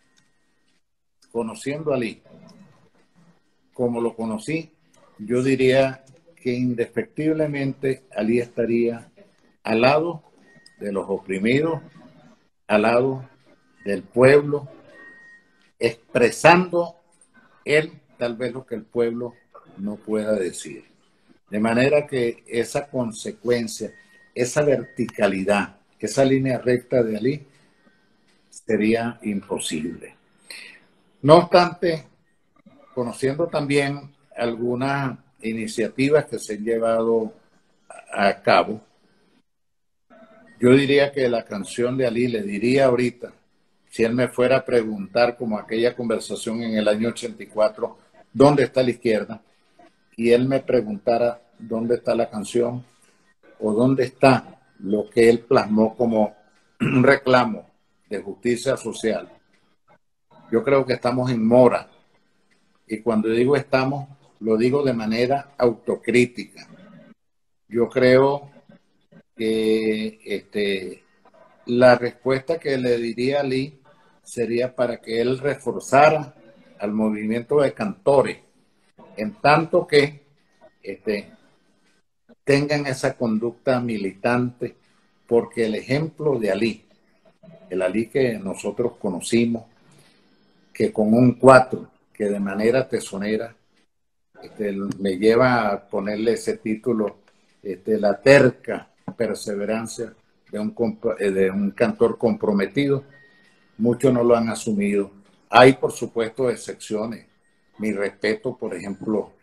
como lo conocí, yo diría que indefectiblemente Ali estaría al lado de los oprimidos, al lado del pueblo, expresando él tal vez lo que el pueblo no pueda decir. De manera que esa consecuencia, esa verticalidad, esa línea recta de Ali sería imposible. No obstante, conociendo también algunas iniciativas que se han llevado a cabo, yo diría que la canción de Ali, le diría ahorita, si él me fuera a preguntar, como aquella conversación en el año 84, ¿dónde está la izquierda? Y él me preguntara dónde está la canción o dónde está lo que él plasmó como un reclamo de justicia social. Yo creo que estamos en mora. Y cuando digo estamos, lo digo de manera autocrítica. Yo creo que la respuesta que le diría a Lee sería para que él reforzara al movimiento de cantores, en tanto que tengan esa conducta militante, porque el ejemplo de Ali, el Ali que nosotros conocimos, que con un 4, que de manera tesonera, me lleva a ponerle ese título, la terca perseverancia de un cantor comprometido. Muchos no lo han asumido. Hay, por supuesto, excepciones. Mi respeto, por ejemplo,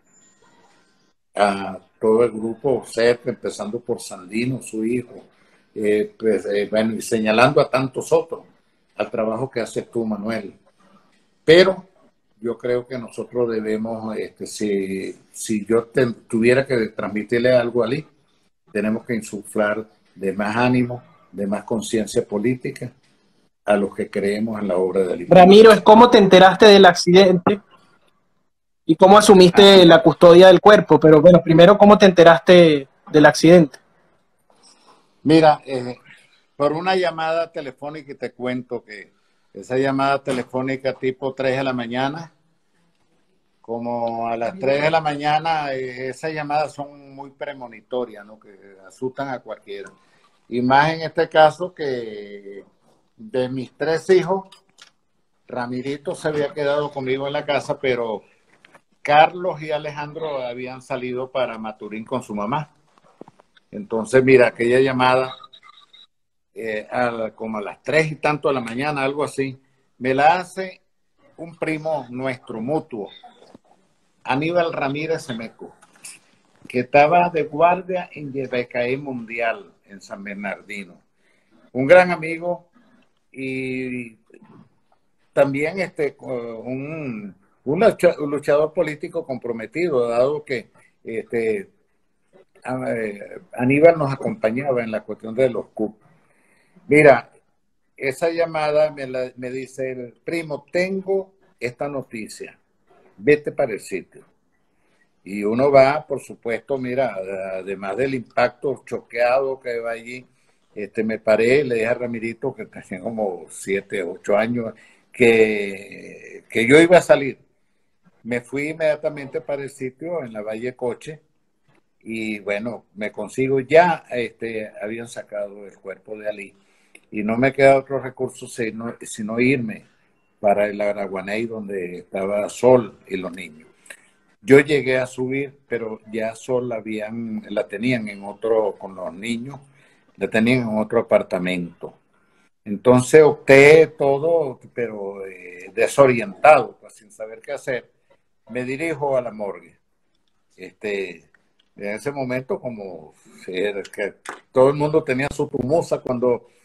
a todo el grupo cerca, empezando por Sandino, su hijo, bueno, y señalando a tantos otros, al trabajo que haces tú, Manuel. Pero yo creo que nosotros debemos, si yo tuviera que transmitirle algo a Ali, tenemos que insuflar de más ánimo, de más conciencia política a los que creemos en la obra de Ali. Ramiro, ¿cómo te enteraste del accidente y cómo asumiste la custodia del cuerpo? Pero bueno, primero, ¿cómo te enteraste del accidente? Mira, por una llamada telefónica, y te cuento que esa llamada telefónica tipo 3 de la mañana, como a las 3 de la mañana, esas llamadas son muy premonitorias, ¿no? Que asustan a cualquiera. Y más en este caso que de mis 3 hijos, Ramirito se había quedado conmigo en la casa, pero Carlos y Alejandro habían salido para Maturín con su mamá. Entonces, mira, aquella llamada, como a las 3 y tanto de la mañana, algo así, me la hace un primo nuestro mutuo, Aníbal Ramírez Semeco, que estaba de guardia en Yebecaí Mundial, en San Bernardino. Un gran amigo y también un luchador político comprometido, dado que Aníbal nos acompañaba en la cuestión de los CUP. Mira, esa llamada me dice el primo, tengo esta noticia, vete para el sitio. Y uno va, por supuesto, mira, además del impacto choqueado que va allí, me paré y le dije a Ramirito, que tenía como 7, 8 años, que yo iba a salir. Me fui inmediatamente para el sitio en la Valle Coche y bueno, me consigo ya, habían sacado el cuerpo de Ali y no me queda otro recurso sino irme para el Araguaney, donde estaba Sol y los niños. Yo llegué a subir, pero ya Sol la tenían en otro, con los niños, la tenían en otro apartamento. Entonces opté todo, pero desorientado, pues, sin saber qué hacer. Me dirijo a la morgue. En ese momento, como que todo el mundo tenía su tumusa cuando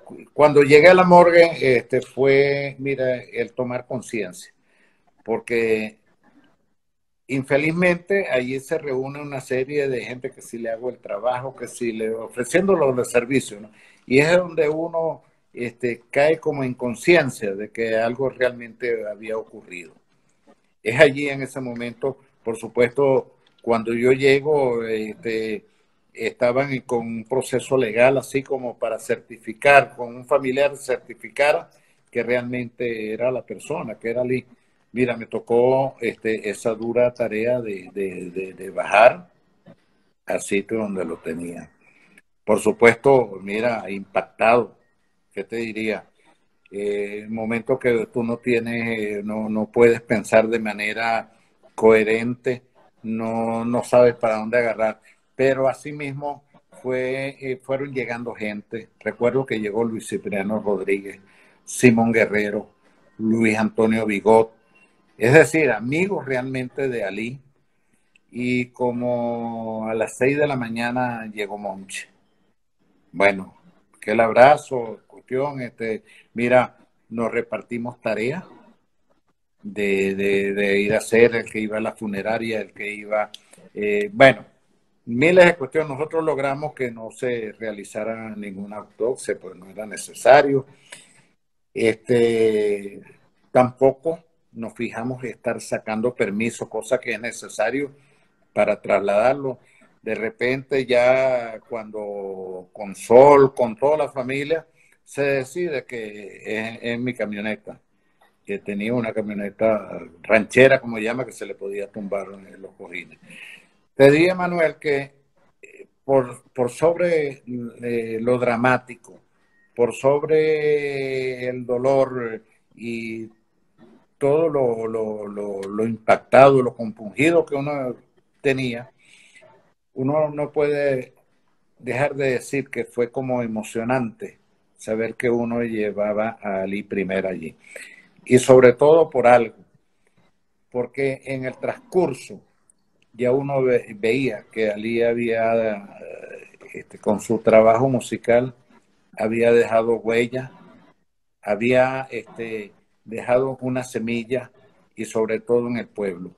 cuando llegué a la morgue, fue, mira, el tomar conciencia, porque infelizmente allí se reúne una serie de gente que si le hago el trabajo, que si le ofreciéndolo los servicios, ¿no? Y es donde uno cae como en conciencia de que algo realmente había ocurrido. Es allí en ese momento, por supuesto, cuando yo llego, estaban con un proceso legal así como para certificar, con un familiar certificara que realmente era la persona, que era Lee. Mira, me tocó esa dura tarea de bajar al sitio donde lo tenía. Por supuesto, mira, impactado. ¿Qué te diría? Momento que tú no tienes, no puedes pensar de manera coherente, no sabes para dónde agarrar. Pero asimismo fueron llegando gente. Recuerdo que llegó Luis Cipriano Rodríguez, Simón Guerrero, Luis Antonio Bigot, es decir, amigos realmente de Ali. Y como a las 6 de la mañana llegó Monche. Bueno, que el abrazo, cuestión, mira, nos repartimos tareas de ir a hacer, el que iba a la funeraria, el que iba, bueno, miles de cuestiones. Nosotros logramos que no se realizara ninguna autopsia, pues no era necesario. Tampoco nos fijamos en estar sacando permisos, cosa que es necesario para trasladarlo. De repente ya cuando con Sol, con toda la familia, se decide que es mi camioneta, que tenía una camioneta ranchera, como llama, que se le podía tumbar en los cojines. Te diría, Manuel, que por sobre lo dramático, por sobre el dolor y todo lo impactado, lo compungido que uno tenía, uno no puede dejar de decir que fue como emocionante saber que uno llevaba a Ali primero allí. Y sobre todo por algo, porque en el transcurso ya uno veía que Ali había, con su trabajo musical, había dejado huella, había dejado una semilla y sobre todo en el pueblo.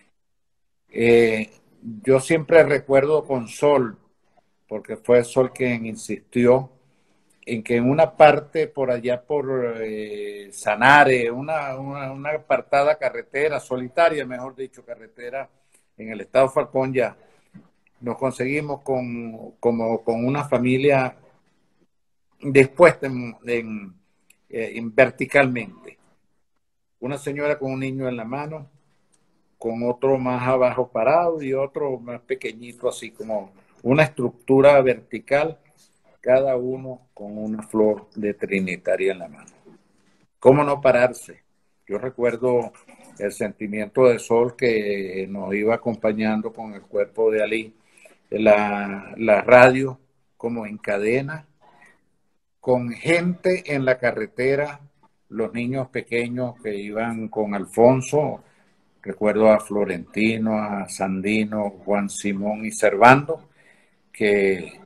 Yo siempre recuerdo con Sol, porque fue Sol quien insistió en que en una parte por allá por Sanare, una apartada carretera, solitaria, mejor dicho, carretera en el estado Falcón ya, nos conseguimos con una familia dispuesta verticalmente. Una señora con un niño en la mano, con otro más abajo parado y otro más pequeñito, así como una estructura vertical, cada uno con una flor de trinitaria en la mano. ¿Cómo no pararse? Yo recuerdo el sentimiento de Sol que nos iba acompañando con el cuerpo de Ali, la radio como en cadena, con gente en la carretera, los niños pequeños que iban con Alfonso, recuerdo a Florentino, a Sandino, Juan Simón y Servando, que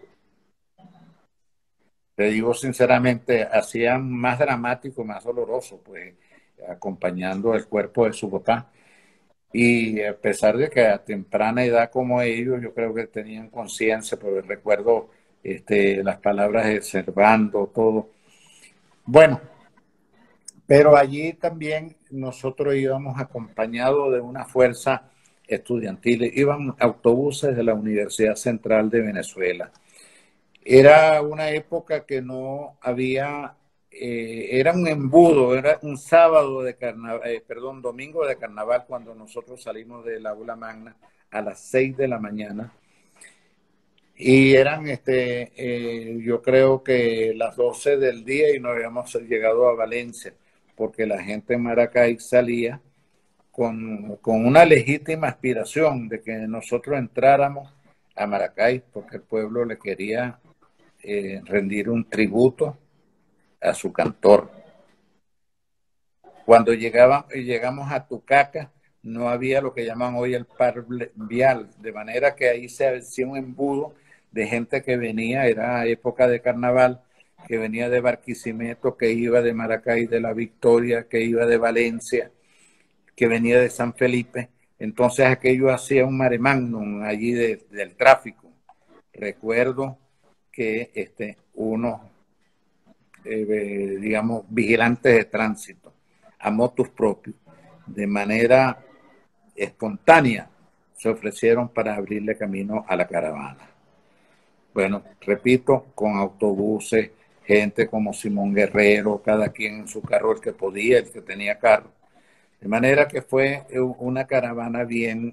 te digo sinceramente, hacían más dramático, más doloroso, pues acompañando el cuerpo de su papá. Y a pesar de que a temprana edad como ellos, yo creo que tenían conciencia, porque recuerdo las palabras de Servando, todo. Bueno, pero allí también nosotros íbamos acompañados de una fuerza estudiantil, iban autobuses de la Universidad Central de Venezuela. Era una época que no había, era un embudo, era un sábado de carnaval, domingo de carnaval cuando nosotros salimos del aula magna a las 6 de la mañana. Y eran, yo creo que las 12 del día y no habíamos llegado a Valencia, porque la gente en Maracay salía con una legítima aspiración de que nosotros entráramos a Maracay, porque el pueblo le quería rendir un tributo a su cantor. Cuando llegamos a Tucaca, no había lo que llaman hoy el par vial, de manera que ahí se hacía un embudo de gente que venía, era época de carnaval, que venía de Barquisimeto, que iba de Maracay, de La Victoria, que iba de Valencia, que venía de San Felipe. Entonces aquello hacía un mare magnum allí del tráfico. Recuerdo que unos, digamos, vigilantes de tránsito a motus propios, de manera espontánea, se ofrecieron para abrirle camino a la caravana. Bueno, repito, con autobuses, gente como Simón Guerrero, cada quien en su carro, el que podía, el que tenía carro. De manera que fue una caravana bien,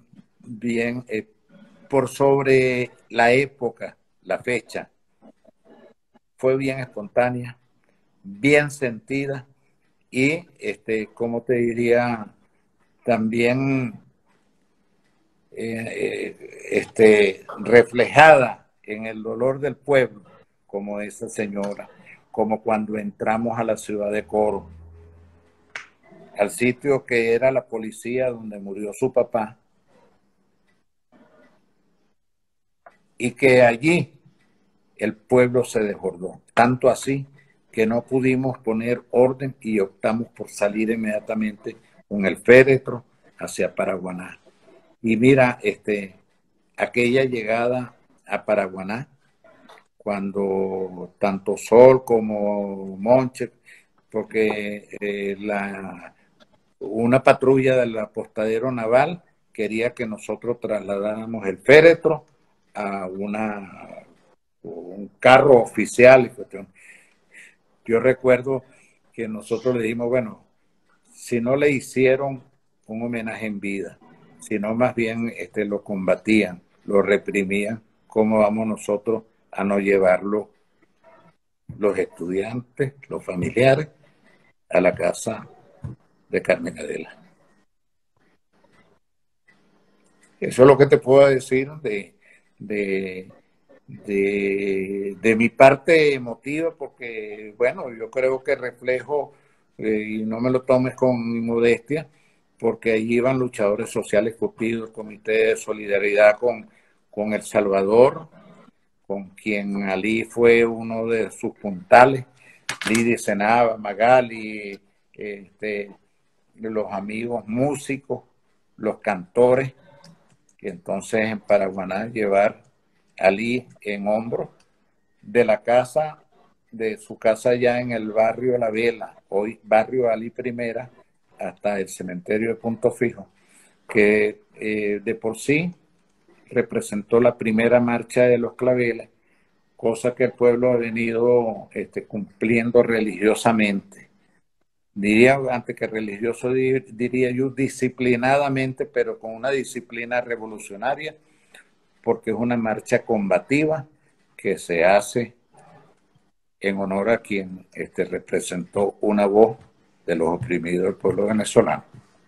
por sobre la época, la fecha. Fue bien espontánea, bien sentida y, como te diría, también reflejada en el dolor del pueblo, como esa señora, como cuando entramos a la ciudad de Coro, al sitio que era la policía donde murió su papá, y que allí el pueblo se desbordó, tanto así que no pudimos poner orden y optamos por salir inmediatamente con el féretro hacia Paraguaná. Y mira, aquella llegada a Paraguaná, cuando tanto Sol como Monche, porque una patrulla del apostadero naval quería que nosotros trasladáramos el féretro a un carro oficial. Yo recuerdo que nosotros le dijimos, bueno, si no le hicieron un homenaje en vida, sino más bien lo combatían, lo reprimían, ¿cómo vamos nosotros a no llevarlo, los estudiantes, los familiares, a la casa de Carmen Adela? Eso es lo que te puedo decir de mi parte emotiva, porque, bueno, yo creo que reflejo, y no me lo tomes con modestia, porque allí iban luchadores sociales curtidos, el Comité de Solidaridad con El Salvador, con quien Ali fue uno de sus puntales, Lidia Senaba, Magali, los amigos músicos, los cantores, que entonces en Paraguaná llevar a Ali en hombros de su casa ya en el barrio La Vela, hoy barrio Ali Primera, hasta el cementerio de Punto Fijo, que de por sí representó la primera marcha de los claveles, cosa que el pueblo ha venido cumpliendo religiosamente. Diría, antes que religioso, diría yo disciplinadamente, pero con una disciplina revolucionaria, porque es una marcha combativa que se hace en honor a quien representó una voz de los oprimidos del pueblo venezolano.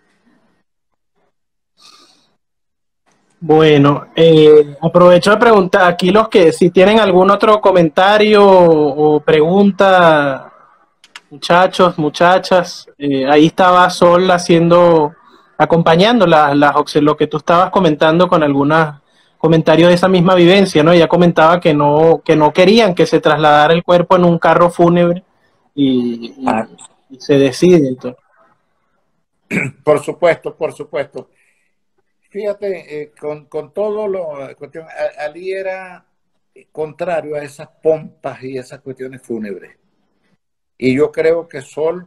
Bueno, aprovecho de preguntar aquí los que si tienen algún otro comentario o pregunta, muchachos, muchachas, ahí estaba Sol acompañando lo que tú estabas comentando con algunos comentarios de esa misma vivencia, ¿no? Ella comentaba que no querían que se trasladara el cuerpo en un carro fúnebre y se decide entonces. Por supuesto, por supuesto. Fíjate, con todo cuestión, Ali era contrario a esas pompas y esas cuestiones fúnebres. Y yo creo que Sol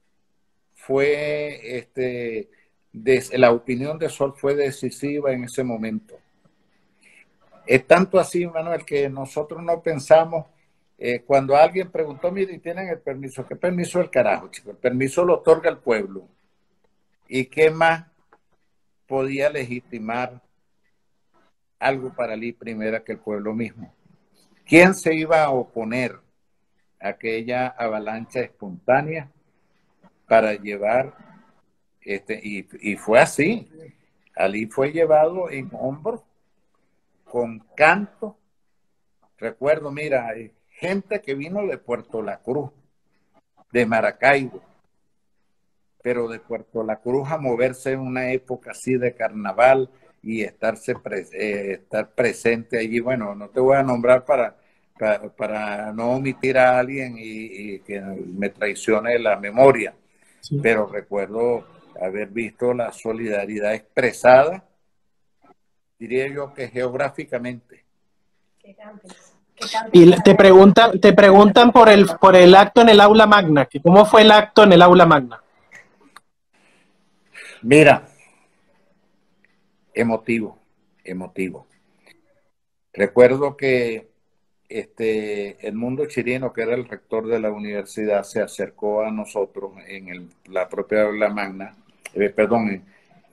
fue, la opinión de Sol fue decisiva en ese momento. Es tanto así, Manuel, que nosotros no pensamos, cuando alguien preguntó, mire, ¿tienen el permiso? ¿Qué permiso del carajo, chico? El permiso lo otorga el pueblo. ¿Y qué más podía legitimar algo para Ali Primera que el pueblo mismo? ¿Quién se iba a oponer a aquella avalancha espontánea para llevar, y fue así? Ali fue llevado en hombros, con canto. Recuerdo, mira, hay gente que vino de Puerto La Cruz, de Maracaibo, pero de Puerto La Cruz a moverse en una época así de carnaval y estar presente allí. Bueno, no te voy a nombrar para para no omitir a alguien y que me traicione la memoria, Sí. pero recuerdo haber visto la solidaridad expresada, diría yo que geográficamente. Y te preguntan por el acto en el aula magna, que cómo fue el acto en el aula magna. Mira, emotivo, emotivo. Recuerdo que Edmundo Chirino, que era el rector de la universidad, se acercó a nosotros en la propia aula magna, perdón,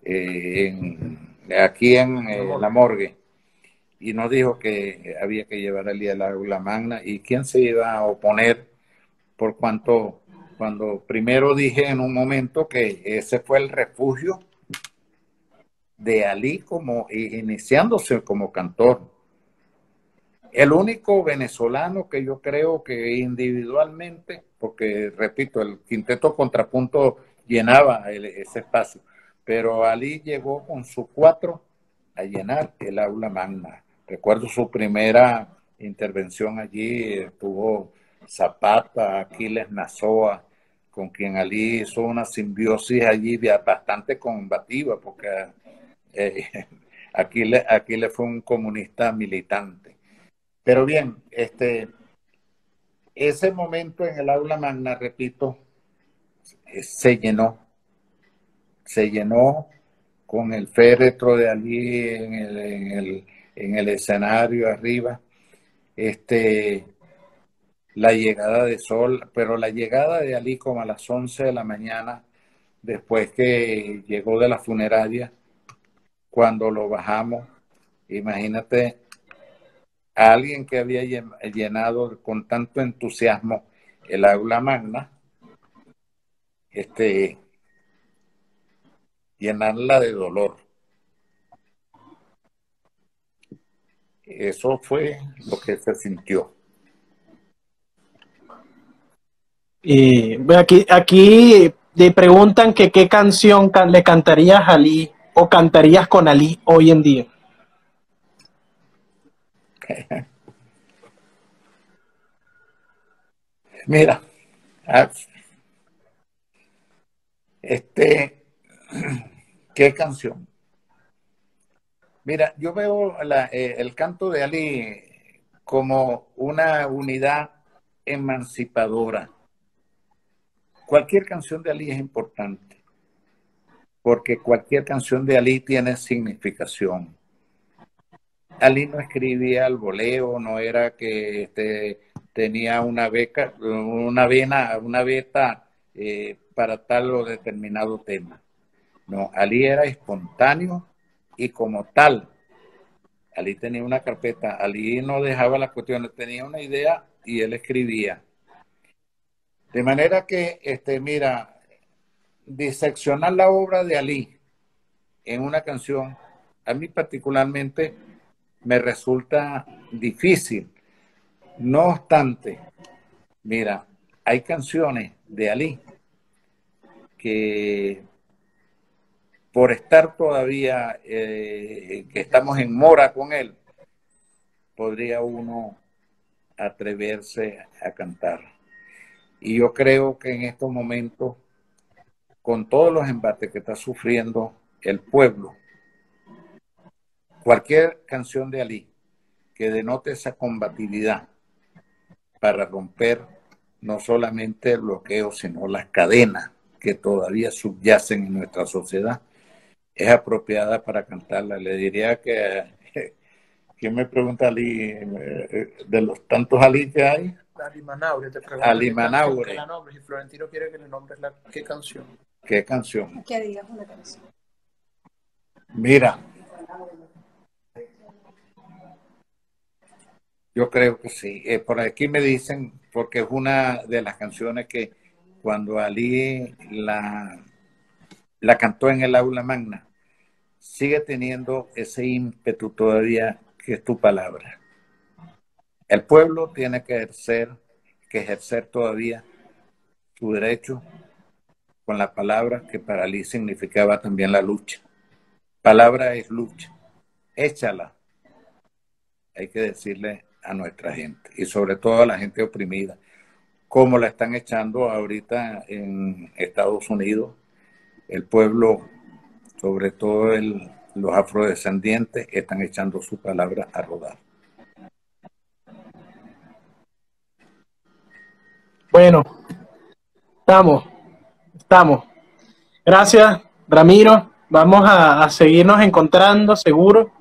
aquí en la morgue, y nos dijo que había que llevar al día el aula magna y quién se iba a oponer, por cuanto cuando primero dije en un momento que ese fue el refugio de Ali como iniciándose como cantor. El único venezolano que yo creo que individualmente, porque repito, el quinteto contrapunto llenaba ese espacio, pero Ali llegó con su 4 a llenar el aula magna. Recuerdo su primera intervención allí, estuvo Zapata, Aquiles Nazoa, con quien Ali hizo una simbiosis allí bastante combativa, porque Aquiles fue un comunista militante. Pero bien, ese momento en el aula magna, repito, se llenó con el féretro de Ali en el escenario arriba, la llegada de Sol, pero la llegada de Ali como a las 11 de la mañana, después que llegó de la funeraria, cuando lo bajamos, imagínate a alguien que había llenado con tanto entusiasmo el aula magna, llenarla de dolor. Eso fue lo que se sintió. Aquí te preguntan que qué canción le cantarías a Ali o cantarías con Ali hoy en día. Mira, ¿qué canción? Mira, yo veo el canto de Ali como una unidad emancipadora. Cualquier canción de Ali es importante, porque cualquier canción de Ali tiene significación. Ali no escribía al voleo, no era que tenía una beca, una beta para tal o determinado tema. No, Ali era espontáneo y como tal, Ali tenía una carpeta, Ali no dejaba las cuestiones, tenía una idea y él escribía. De manera que, mira, diseccionar la obra de Ali en una canción, a mí particularmente me resulta difícil. No obstante, mira, hay canciones de Ali que por estar todavía, que estamos en mora con él, podría uno atreverse a cantar. Y yo creo que en estos momentos, con todos los embates que está sufriendo el pueblo, cualquier canción de Ali que denote esa combatividad para romper no solamente el bloqueo, sino las cadenas que todavía subyacen en nuestra sociedad, es apropiada para cantarla. Le diría que, ¿quién me pregunta Ali? De los tantos Ali que hay. Ali Manaure, te pregunto Ali qué Manaure. canción que la nombres, y Florentino quiere que le nombres qué canción. ¿Qué canción? Que digas una canción. Mira, yo creo que sí. Por aquí me dicen, porque es una de las canciones que cuando Ali la cantó en el aula magna, sigue teniendo ese ímpetu todavía que es tu palabra. El pueblo tiene que ejercer todavía su derecho con la palabra que para Ali significaba también la lucha. Palabra es lucha. Échala. Hay que decirle a nuestra gente y sobre todo a la gente oprimida, como la están echando ahorita en Estados Unidos. El pueblo, sobre todo los afrodescendientes, están echando su palabra a rodar. Bueno, estamos. Gracias, Ramiro. Vamos a seguirnos encontrando, seguro.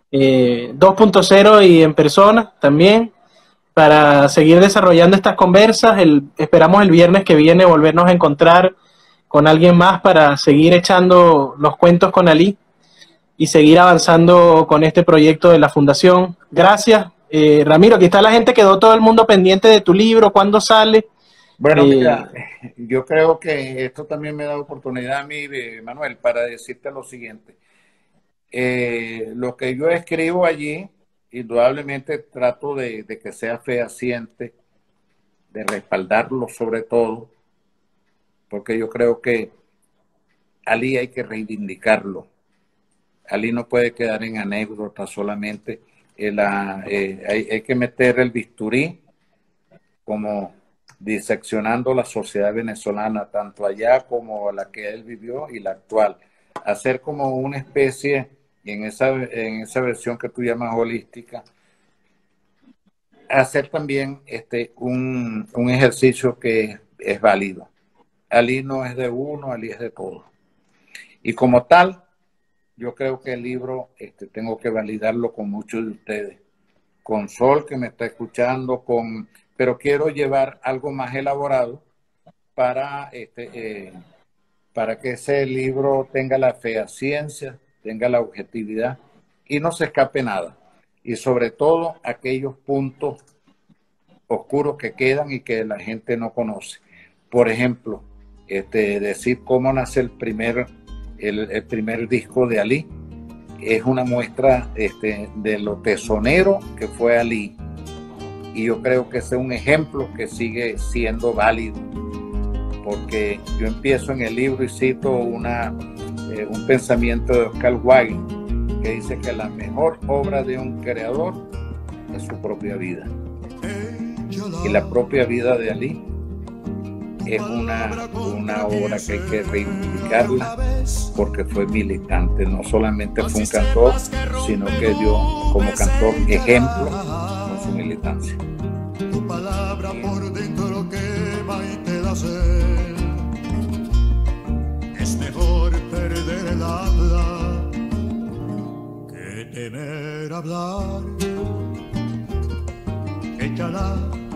2.0 y en persona también, para seguir desarrollando estas conversas. Esperamos el viernes que viene volvernos a encontrar con alguien más para seguir echando los cuentos con Ali y seguir avanzando con este proyecto de la Fundación. Gracias. Ramiro, aquí está la gente, quedó todo el mundo pendiente de tu libro, ¿cuándo sale? Bueno, mira, yo creo que esto también me da oportunidad a mí, Manuel, para decirte lo siguiente. Lo que yo escribo allí, indudablemente trato de que sea fehaciente, de respaldarlo sobre todo, porque yo creo que Ali hay que reivindicarlo. Ali no puede quedar en anécdota solamente. Hay que meter el bisturí como diseccionando la sociedad venezolana, tanto allá como la que él vivió y la actual. Hacer como una especie, en esa versión que tú llamas holística, hacer también un ejercicio que es válido. Ali no es de uno, Ali es de todos. Y como tal, yo creo que el libro tengo que validarlo con muchos de ustedes. Con Sol, que me está escuchando, pero quiero llevar algo más elaborado para que ese libro tenga la fehaciencia, tenga la objetividad y no se escape nada. Y sobre todo aquellos puntos oscuros que quedan y que la gente no conoce. Por ejemplo, decir cómo nace el primer disco de Ali es una muestra de lo tesonero que fue Ali. Y yo creo que ese es un ejemplo que sigue siendo válido, porque yo empiezo en el libro y cito un pensamiento de Oscar Wilde que dice que la mejor obra de un creador es su propia vida. Y la propia vida de Ali es una obra que hay que reivindicarla, porque fue militante, no solamente fue un cantor, sino que dio como cantor ejemplo con su militancia. Tu palabra por dentro quema y te da sed. Es mejor perder el habla que temer hablar. Échala